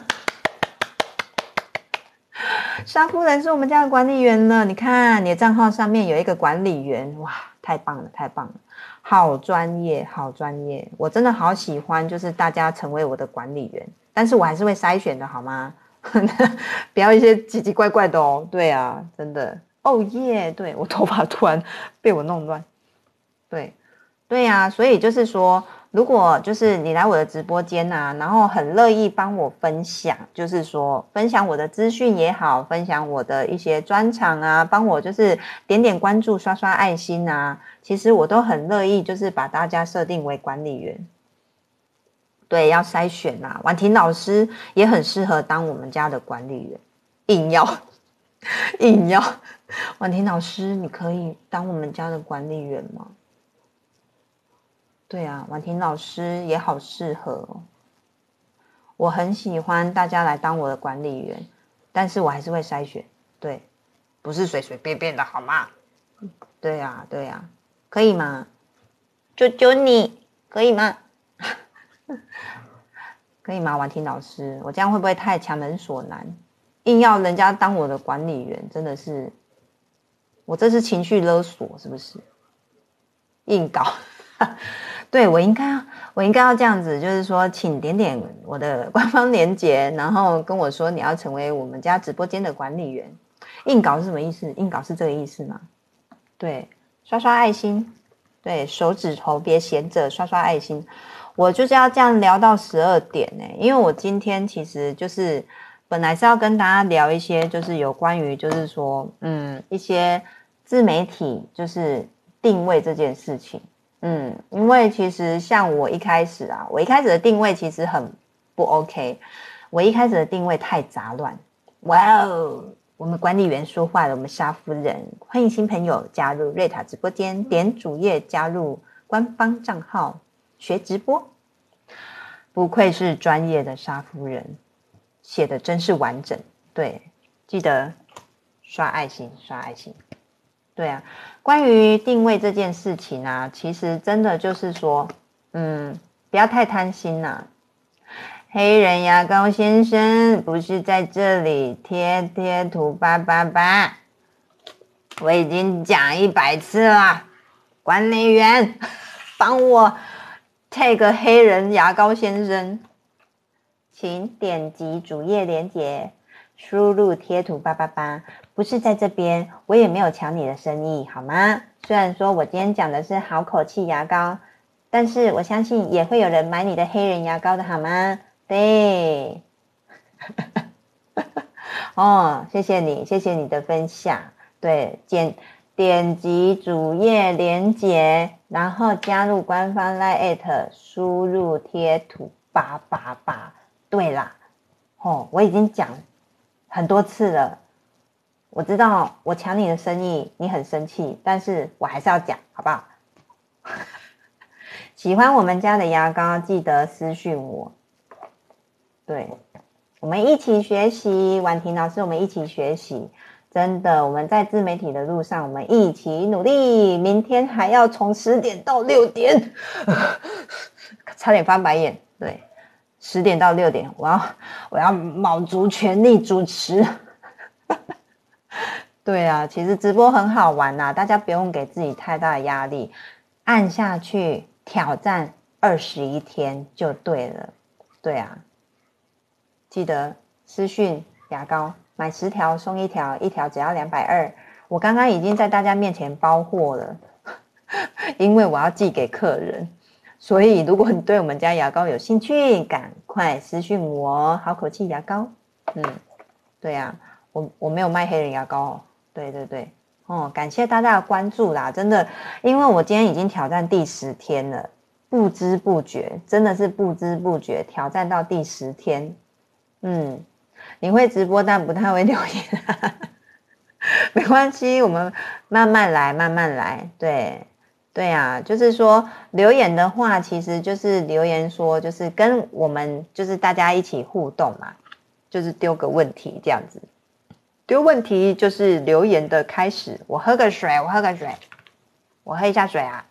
沙夫人是我们家的管理员了，你看你的账号上面有一个管理员，哇，太棒了，太棒了，好专业，好专业，我真的好喜欢，就是大家成为我的管理员，但是我还是会筛选的，好吗？不要一些奇奇怪怪的哦。对啊，真的，耶，对，我头发突然被我弄乱，对。对呀，所以就是说，如果就是你来我的直播间啊，然后很乐意帮我分享，就是说分享我的资讯也好，分享我的一些专场啊，帮我就是点点关注、刷刷爱心啊，其实我都很乐意，就是把大家设定为管理员。对，要筛选啊，婉婷老师也很适合当我们家的管理员，硬要。 硬要。婉婷老师，你可以当我们家的管理员吗？对啊，婉婷老师也好适合哦。我很喜欢大家来当我的管理员，但是我还是会筛选，对，不是随随便便的好吗？对啊，对啊，可以吗？求求你，可以吗？可以吗，婉婷老师？我这样会不会太强人所难？硬要人家当我的管理员，真的是，我这是情绪勒索，是不是？硬搞。对，我应该要这样子，就是说，请点点我的官方连结，然后跟我说你要成为我们家直播间的管理员。硬搞是什么意思？硬搞是这个意思吗？对，刷刷爱心，对，手指头别闲着，刷刷爱心。我就是要这样聊到12点呢，因为我今天其实就是本来是要跟大家聊一些，就是有关于就是说，一些自媒体就是定位这件事情。因为其实像我一开始的定位其实很不 OK，我一开始的定位太杂乱。哇哦！我们管理员说话了，我们沙夫人，欢迎新朋友加入瑞塔直播间，点主页加入官方账号学直播。不愧是专业的沙夫人，写的真是完整。对，记得刷爱心，刷爱心。对啊，关于定位这件事情啊，其实真的就是说，不要太贪心啦。黑人牙膏先生不是在这里贴图888，我已经讲100次了。管理员，帮我 tag 黑人牙膏先生，请点击主页连结，输入贴图888，不是在这边，我也没有抢你的生意，好吗？虽然说我今天讲的是好口气牙膏，但是我相信也会有人买你的黑人牙膏的，好吗？对，哦，谢谢你，谢谢你的分享。对，点击主页连结，然后加入官方 LINE@ 输入贴图888。对啦，我已经讲很多次了，我知道我抢你的生意，你很生气，但是我还是要讲，好不好？喜欢我们家的牙膏，记得私讯我。对，我们一起学习，婉婷老师，我们一起学习。真的，我们在自媒体的路上，我们一起努力。明天还要从10点到6点，差点翻白眼。对，10点到6点，我要卯足全力主持。对啊，其实直播很好玩啦，大家不用给自己太大的压力，按下去挑战21天就对了。对啊，记得私讯牙膏，买10条送1条，1条只要220。我刚刚已经在大家面前包货了，因为我要寄给客人。所以如果你对我们家牙膏有兴趣，赶快私讯我，好口气牙膏。对啊，我没有卖黑人牙膏哦。对对对，感谢大家的关注啦，真的，因为我今天已经挑战第10天了，不知不觉，真的是不知不觉挑战到第10天。你会直播但不太会留言，没关系，我们慢慢来，慢慢来。对啊，就是说留言的话，其实就是留言说，就是跟我们就是大家一起互动嘛，就是丢个问题这样子。丢问题就是留言的开始。我喝个水，我喝一下水啊。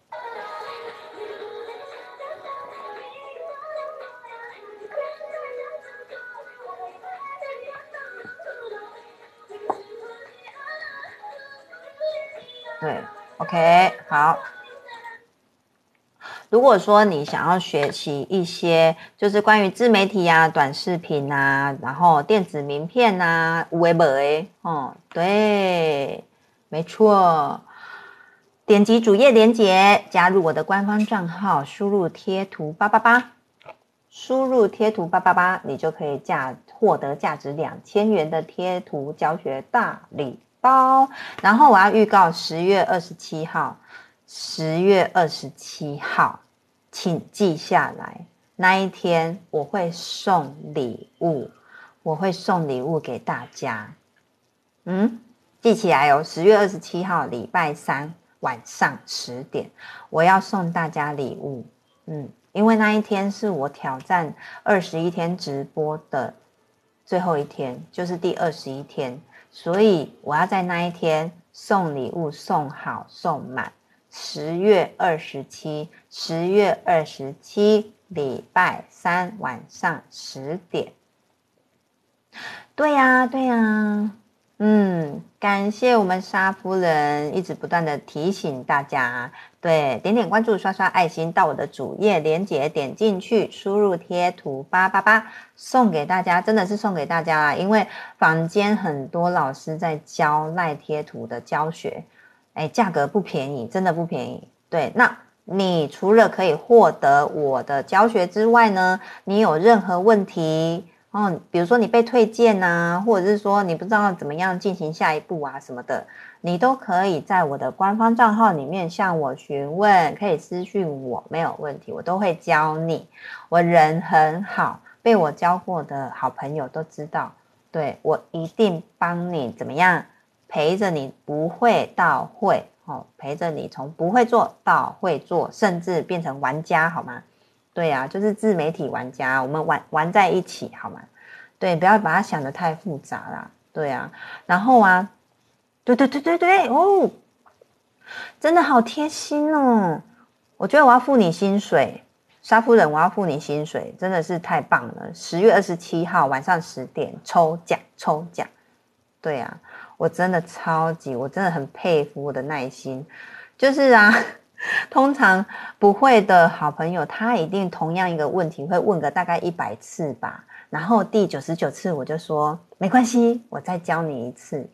对 ，OK， 好。如果说你想要学习一些就是关于自媒体啊、短视频啊，然后电子名片啊、微博对，没错。点击主页连结，加入我的官方账号，输入贴图888，输入贴图888，你就可以获得价值2000元的贴图教学大礼包。然后我要预告10月27号。10月27号，请记下来。那一天我会送礼物，给大家。 记起来哦，10月27号礼拜三晚上10点，我要送大家礼物。因为那一天是我挑战21天直播的最后一天，就是第21天，所以我要在那一天送礼物，送好送满。10月27礼拜三晚上10点。对呀，感谢我们沙夫人一直不断的提醒大家，对，点点关注，刷刷爱心，到我的主页连结点进去，输入贴图888，送给大家，真的是送给大家啦，因为坊间很多老师在教赖贴图的教学，价格不便宜，真的不便宜。对，那你除了可以获得我的教学之外呢，你有任何问题比如说你被退件啊，或者是说你不知道怎么样进行下一步啊什么的，你都可以在我的官方账号里面向我询问，可以私讯我，没有问题，我都会教你。我人很好，被我教过的好朋友都知道，对，我一定帮你怎么样，陪着你不会到会，陪着你从不会做到会做，甚至变成玩家，好吗？对啊，就是自媒体玩家，我们玩在一起好吗？对，不要把它想得太复杂啦。对啊，然后啊，对哦，真的好贴心哦！我觉得我要付你薪水，沙夫人，我要付你薪水，真的是太棒了！10月27号晚上10点抽奖，对啊，我真的我真的很佩服我的耐心，就是啊。通常不会的好朋友，他一定同样一个问题会问个大概100次吧，然后第99次我就说没关系，我再教你一次。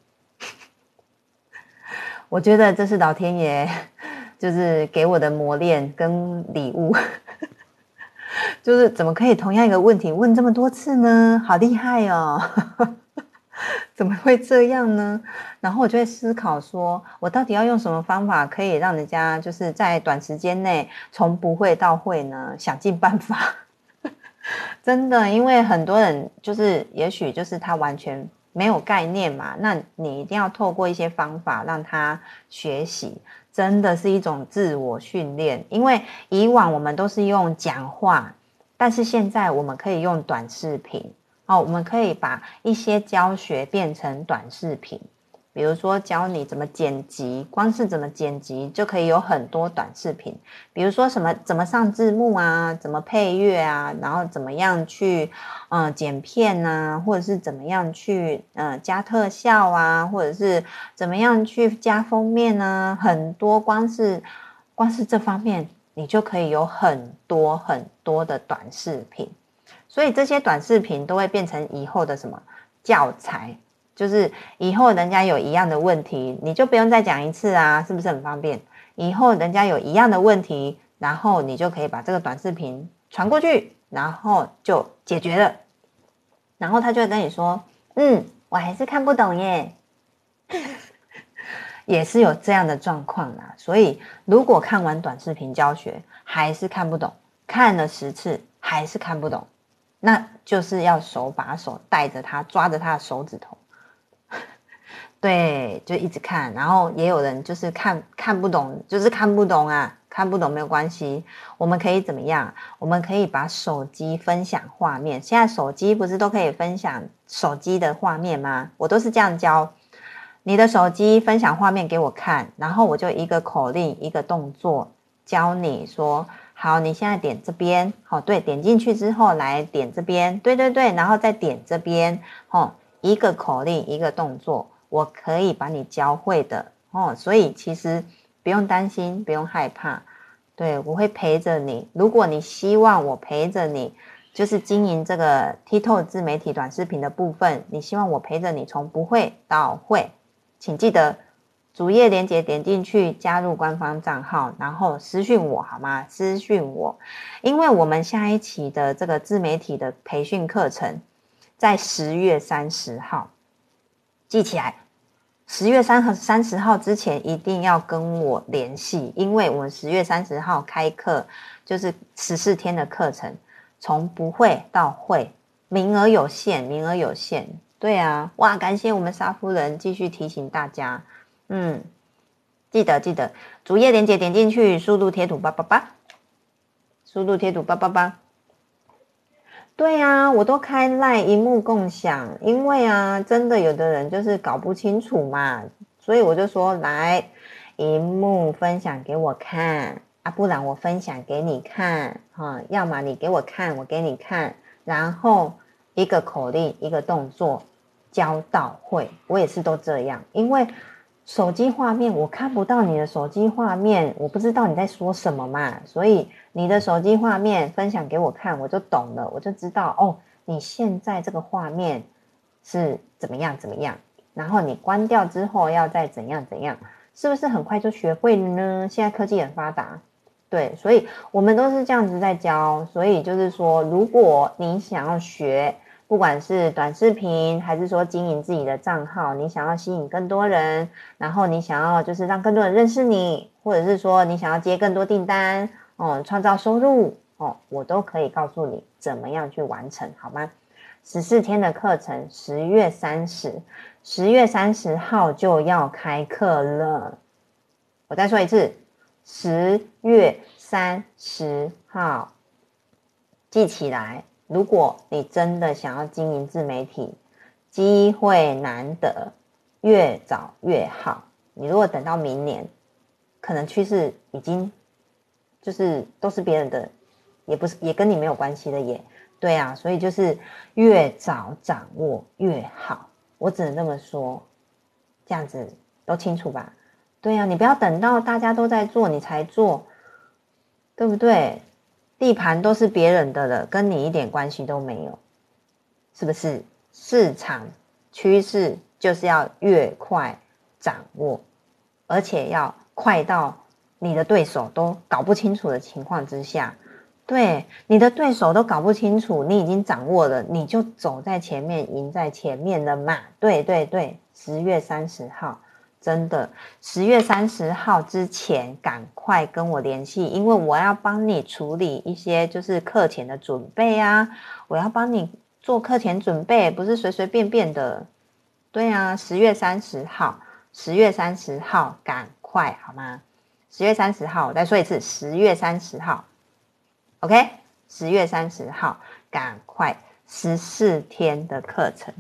我觉得这是老天爷就是给我的磨练跟礼物，就是怎么可以同样一个问题问这么多次呢？好厉害哦！怎么会这样呢？然后我就会思考说，我到底要用什么方法可以让人家就是在短时间内从不会到会呢？想尽办法，真的，因为很多人就是也许就是他完全没有概念嘛，那你一定要透过一些方法让他学习，真的是一种自我训练。因为以往我们都是用讲话，但是现在我们可以用短视频。我们可以把一些教学变成短视频，比如说教你怎么剪辑，光是怎么剪辑就可以有很多短视频，比如说怎么上字幕啊，怎么配乐啊，然后怎么样去剪片啊，或者是怎么样去加特效啊，或者是怎么样去加封面啊，很多光是这方面你就可以有很多很多的短视频。所以这些短视频都会变成以后的什么教材，就是以后人家有一样的问题，你就不用再讲一次啊，是不是很方便？以后人家有一样的问题，然后你就可以把这个短视频传过去，然后就解决了。然后他就会跟你说，我还是看不懂耶。也是有这样的状况啦。所以如果看完短视频教学还是看不懂，看了10次还是看不懂，那就是要手把手带着他，抓着他的手指头，对，就一直看。然后也有人就是看不懂，就是看不懂啊，看不懂没有关系，我们可以怎么样？我们可以把手机分享画面。现在手机不是都可以分享手机的画面吗？我都是这样教，你的手机分享画面给我看，然后我就一个口令一个动作教你说，好，你现在点这边，对，点进去之后来点这边，对，然后再点这边，一个口令一个动作，我可以把你教会的，所以其实不用担心，不用害怕，对，我会陪着你。如果你希望我陪着你，就是经营这个 TikTok 自媒体短视频的部分，你希望我陪着你从不会到会，请记得主页连结点进去，加入官方账号，然后私讯我好吗？私讯我，因为我们下一期的这个自媒体的培训课程在10月30号，记起来，10月30号之前一定要跟我联系，因为我们10月30号开课，就是14天的课程，从不会到会，名额有限， 对啊，哇，感谢我们沙夫人继续提醒大家，记得主页连结点进去，输入贴图888，输入贴图888。对啊，我都开LINE萤幕共享，因为啊，真的有的人就是搞不清楚嘛，所以我就说来萤幕分享给我看啊，不然我分享给你看要么你给我看，我给你看，然后一个口令一个动作教到会，我也是都这样，因为手机画面我看不到你的手机画面，我不知道你在说什么嘛，所以你的手机画面分享给我看，我就懂了，我就知道哦，你现在这个画面是怎么样，然后你关掉之后要再怎样，是不是很快就学会了呢？现在科技很发达，对，所以我们都是这样子在教，所以就是说，如果你想要学，不管是短视频，还是说经营自己的账号，你想要吸引更多人，然后你想要就是让更多人认识你，或者是说你想要接更多订单，创造收入，我都可以告诉你怎么样去完成，好吗？14天的课程，10月30号就要开课了。我再说一次，10月30号，记起来。如果你真的想要经营自媒体，机会难得，越早越好。你如果等到明年，可能趋势已经就是都是别人的，也跟你没有关系的耶。对啊，所以就是越早掌握越好。我只能这么说，这样子都清楚吧？对啊，你不要等到大家都在做你才做，对不对？地盘都是别人的了，跟你一点关系都没有，是不是？市场趋势就是要越快掌握，而且要快到你的对手都搞不清楚的情况之下，对，你的对手都搞不清楚，你已经掌握了，你就走在前面，赢在前面了嘛。对，10月30号。真的，10月30号之前赶快跟我联系，因为我要帮你处理一些就是课前的准备啊，我要帮你做课前准备，不是随随便便的。对啊，10月30号，10月30号，赶快好吗？10月30号，我再说一次，10月30号 ，OK， 10月30号，赶快，14天的课程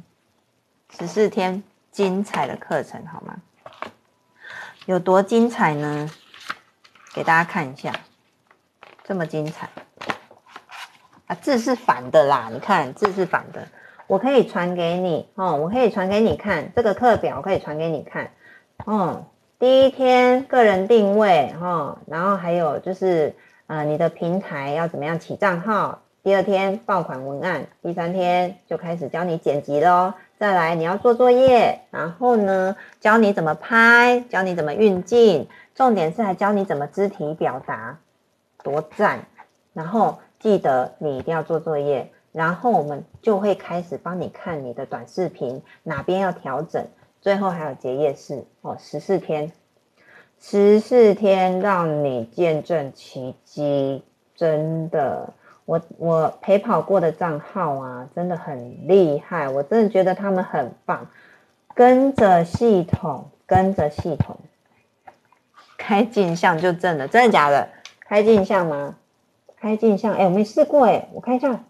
，14天精彩的课程好吗？有多精彩呢？给大家看一下，这么精彩啊！字是反的啦，你看字是反的，我可以传给你我可以传给你看这个课表，我可以传给你看第一天个人定位然后还有就是你的平台要怎么样起账号，第2天爆款文案，第3天就开始教你剪辑咯。再来你要做作业，然后呢教你怎么拍，教你怎么运镜，重点是还教你怎么肢体表达，多赞。然后记得你一定要做作业，然后我们就会开始帮你看你的短视频哪边要调整，最后还有结业式14天，14天让你见证奇迹，真的。我陪跑过的账号啊，真的很厉害，我真的觉得他们很棒，跟着系统，开镜像就正了，真的假的？开镜像吗？开镜像，我没试过我看一下，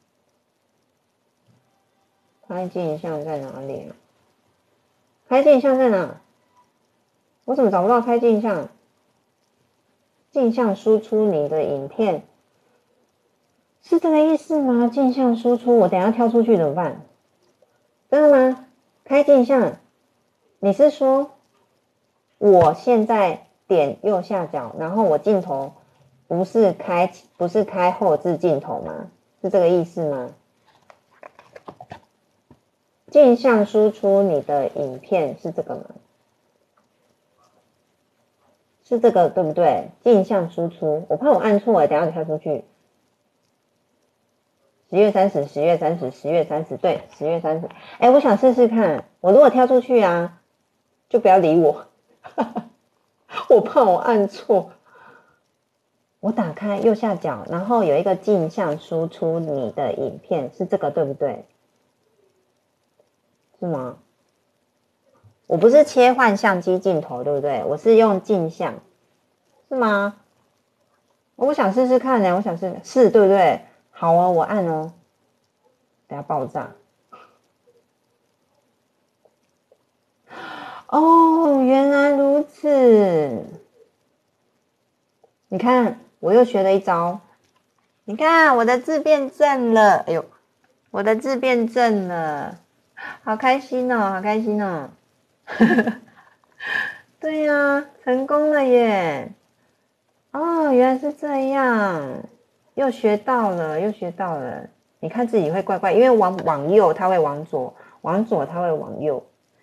开镜像在哪里啊？开镜像在哪？我怎么找不到开镜像？镜像输出你的影片。是这个意思吗？镜像输出，我等一下跳出去怎么办？真的吗？开镜像，你是说我现在点右下角，然后我镜头不是开后置镜头吗？是这个意思吗？镜像输出你的影片是这个吗？是这个对不对？镜像输出，我怕我按错等一下跳出去。10月30，对，10月30。我想试试看，我如果跳出去啊，就不要理我，我怕我按错。我打开右下角，然后有一个镜像输出你的影片，是这个对不对？ 是吗？我不是切换相机镜头，对不对？我是用镜像，是吗？我想试试看呢，我想试，是对不对？好哦，我按哦，等下爆炸。哦，原来如此。你看，我又学了一招。你看，我的字变正了。哎呦，我的字变正了，好开心哦，好开心哦。对呀，成功了耶！哦，原来是这样，又学到了，又学到了。你看自己会怪怪，因为往右它会往左，往左它会往右。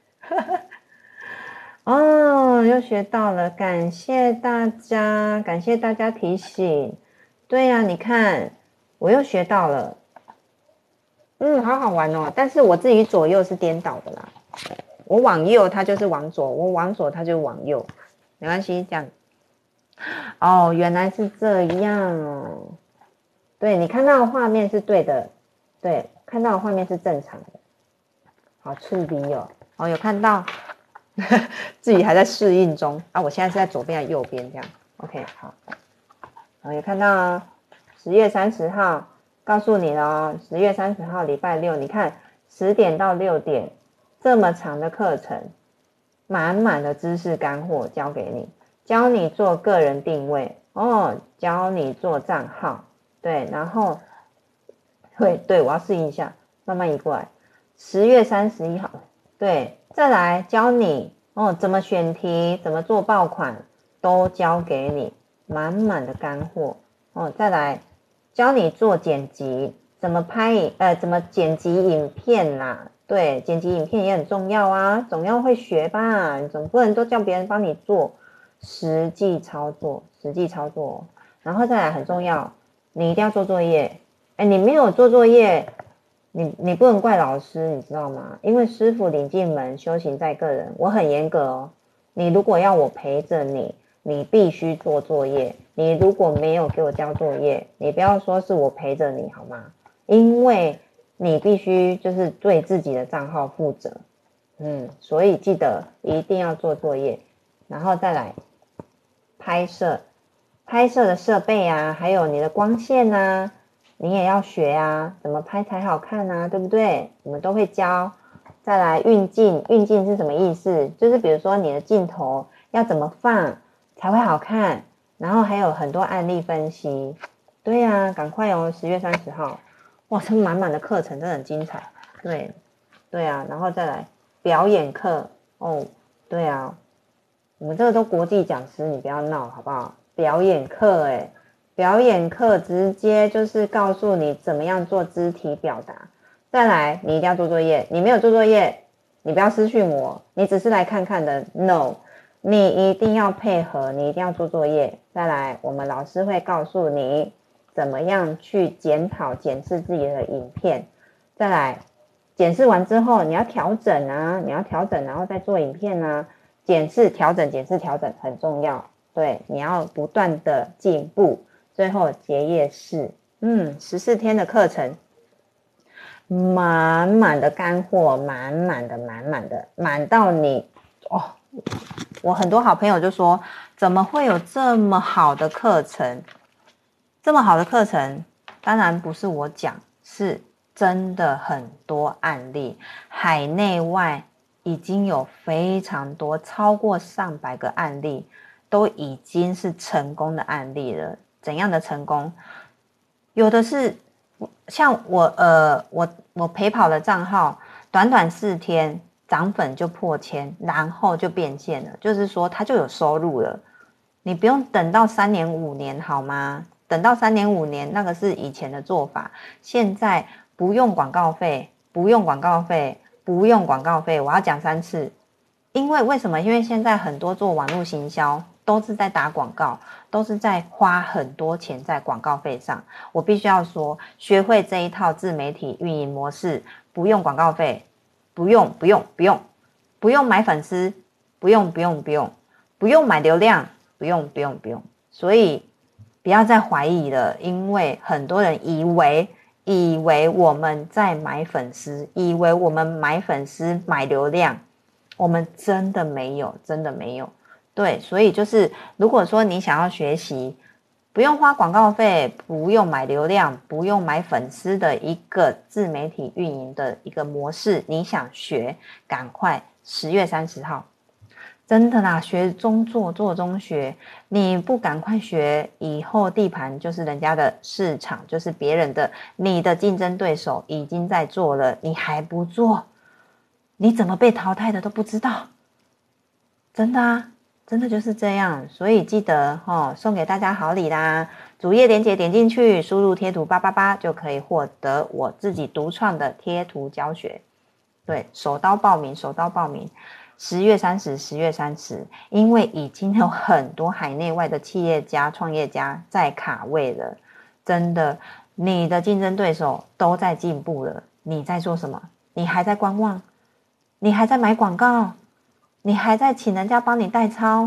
哦，又学到了，感谢大家，感谢大家提醒。对呀，你看，我又学到了。好好玩哦。但是我自己左右是颠倒的啦，我往右它就是往左，我往左它就往右，没关系，这样。哦，原来是这样哦。对，你看到的画面是对的，对，看到的画面是正常的。好触鼻哦，哦，有看到，自己还在适应中啊。我现在是在左边还是右边？这样 ，OK， 好。有看到啊，10月30号，告诉你了哦，10月30号礼拜六，你看10点到6点这么长的课程，满满的知识干货教给你，教你做个人定位哦，教你做账号，对，然后对，我要适应一下，慢慢移过来。10月31号，对，再来教你哦，怎么选题，怎么做爆款，都教给你，满满的干货哦。再来教你做剪辑，怎么怎么剪辑影片啦？对，剪辑影片也很重要啊，总要会学吧，你总不能都叫别人帮你做，实际操作，实际操作。然后再来很重要，你一定要做作业。你没有做作业，你不能怪老师，你知道吗？因为师傅领进门，修行在个人，我很严格哦。你如果要我陪着你，你必须做作业。你如果没有给我交作业，你不要说是我陪着你好吗？因为你必须就是对自己的账号负责，所以记得一定要做作业，然后再来拍摄的设备啊，还有你的光线啊，你也要学啊，怎么拍才好看啊，对不对？我们都会教。再来运镜，运镜是什么意思？就是比如说你的镜头要怎么放才会好看，然后还有很多案例分析。对呀，赶快哦，10月30号，哇，这满满的课程真的很精彩。对啊，然后再来表演课哦，对啊，我们这个都国际讲师，你不要闹好不好？表演课表演课直接就是告诉你怎么样做肢体表达。再来，你一定要做作业，你没有做作业，你不要私讯我，你只是来看看的 ，no， 你一定要配合，你一定要做作业。再来，我们老师会告诉你怎么样去检讨、检视自己的影片。再来，检视完之后，你要调整啊，然后再做影片啊。检视、调整很重要。对，你要不断的进步。最后结业式，14天的课程，满满的干货，满到你哦！我很多好朋友就说，怎么会有这么好的课程？这么好的课程，当然不是我讲，是真的很多案例，海内外已经有非常多，超过上百个案例，都已经是成功的案例了。怎样的成功？有的是像我陪跑的账号，短短4天涨粉就破千，然后就变现了，就是说它就有收入了。你不用等到3年5年好吗？等到3年5年那个是以前的做法，现在不用广告费，不用广告费，不用广告费，我要讲3次。为什么？因为现在很多做网络行销都是在打广告，都是在花很多钱在广告费上。我必须要说，学会这一套自媒体运营模式，不用广告费，不用买粉丝，不用买流量，不用。所以不要再怀疑了，因为很多人以为以为我们在买粉丝，以为我们买粉丝买流量，我们真的没有，真的没有。对，所以就是如果说你想要学习，不用花广告费，不用买流量，不用买粉丝的一个自媒体运营的一个模式，你想学，赶快10月30号。真的啦，学中做，做中学，你不赶快学，以后地盘就是人家的市场，就是别人的，你的竞争对手已经在做了，你还不做，你怎么被淘汰的都不知道。真的啊，真的就是这样，所以记得送给大家好礼啦！主页连结点进去，输入贴图888就可以获得我自己独创的贴图教学。对，手刀报名10月30，因为已经有很多海内外的企业家、创业家在卡位了。真的，你的竞争对手都在进步了，你在做什么？你还在观望？你还在买广告？你还在请人家帮你代操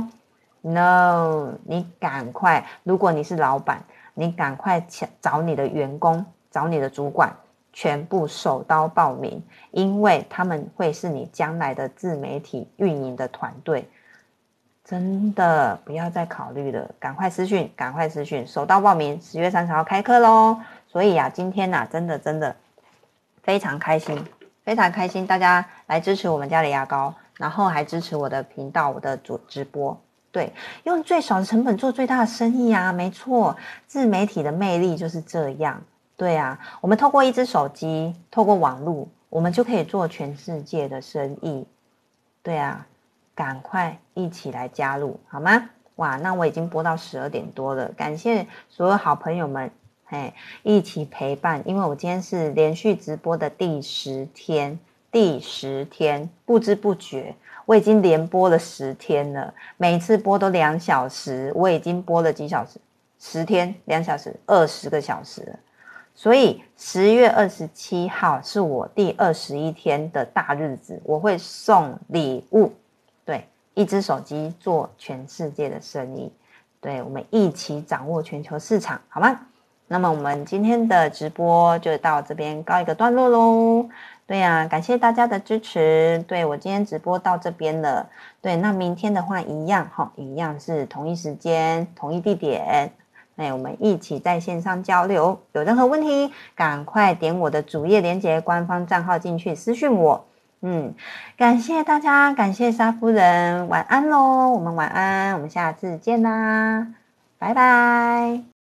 ？No， 你赶快！如果你是老板，你赶快找你的员工，找你的主管，全部手刀报名，因为他们会是你将来的自媒体运营的团队。真的不要再考虑了，赶快私讯，手刀报名，10月30号开课咯。所以今天真的非常开心，大家来支持我们家的牙膏，然后还支持我的频道，我的直播。对，用最少的成本做最大的生意啊，没错，自媒体的魅力就是这样。对啊，我们透过一只手机，透过网络，我们就可以做全世界的生意。对啊，赶快一起来加入好吗？哇，那我已经播到12点多了，感谢所有好朋友们一起陪伴，因为我今天是连续直播的第10天，不知不觉我已经连播了10天了，每次播都2小时，我已经播了几小时？10天2小时，20个小时了。所以10月27号是我第21天的大日子，我会送礼物，对，一只手机做全世界的生意，对，我们一起掌握全球市场，好吗？那么我们今天的直播就到这边告一个段落咯。对啊，感谢大家的支持。对，我今天直播到这边了。对，那明天的话一样是同一时间同一地点，我们一起在线上交流。有任何问题赶快点我的主页连结官方账号进去私讯我。感谢大家，感谢沙夫人，晚安咯，我们晚安，我们下次见啦，拜拜。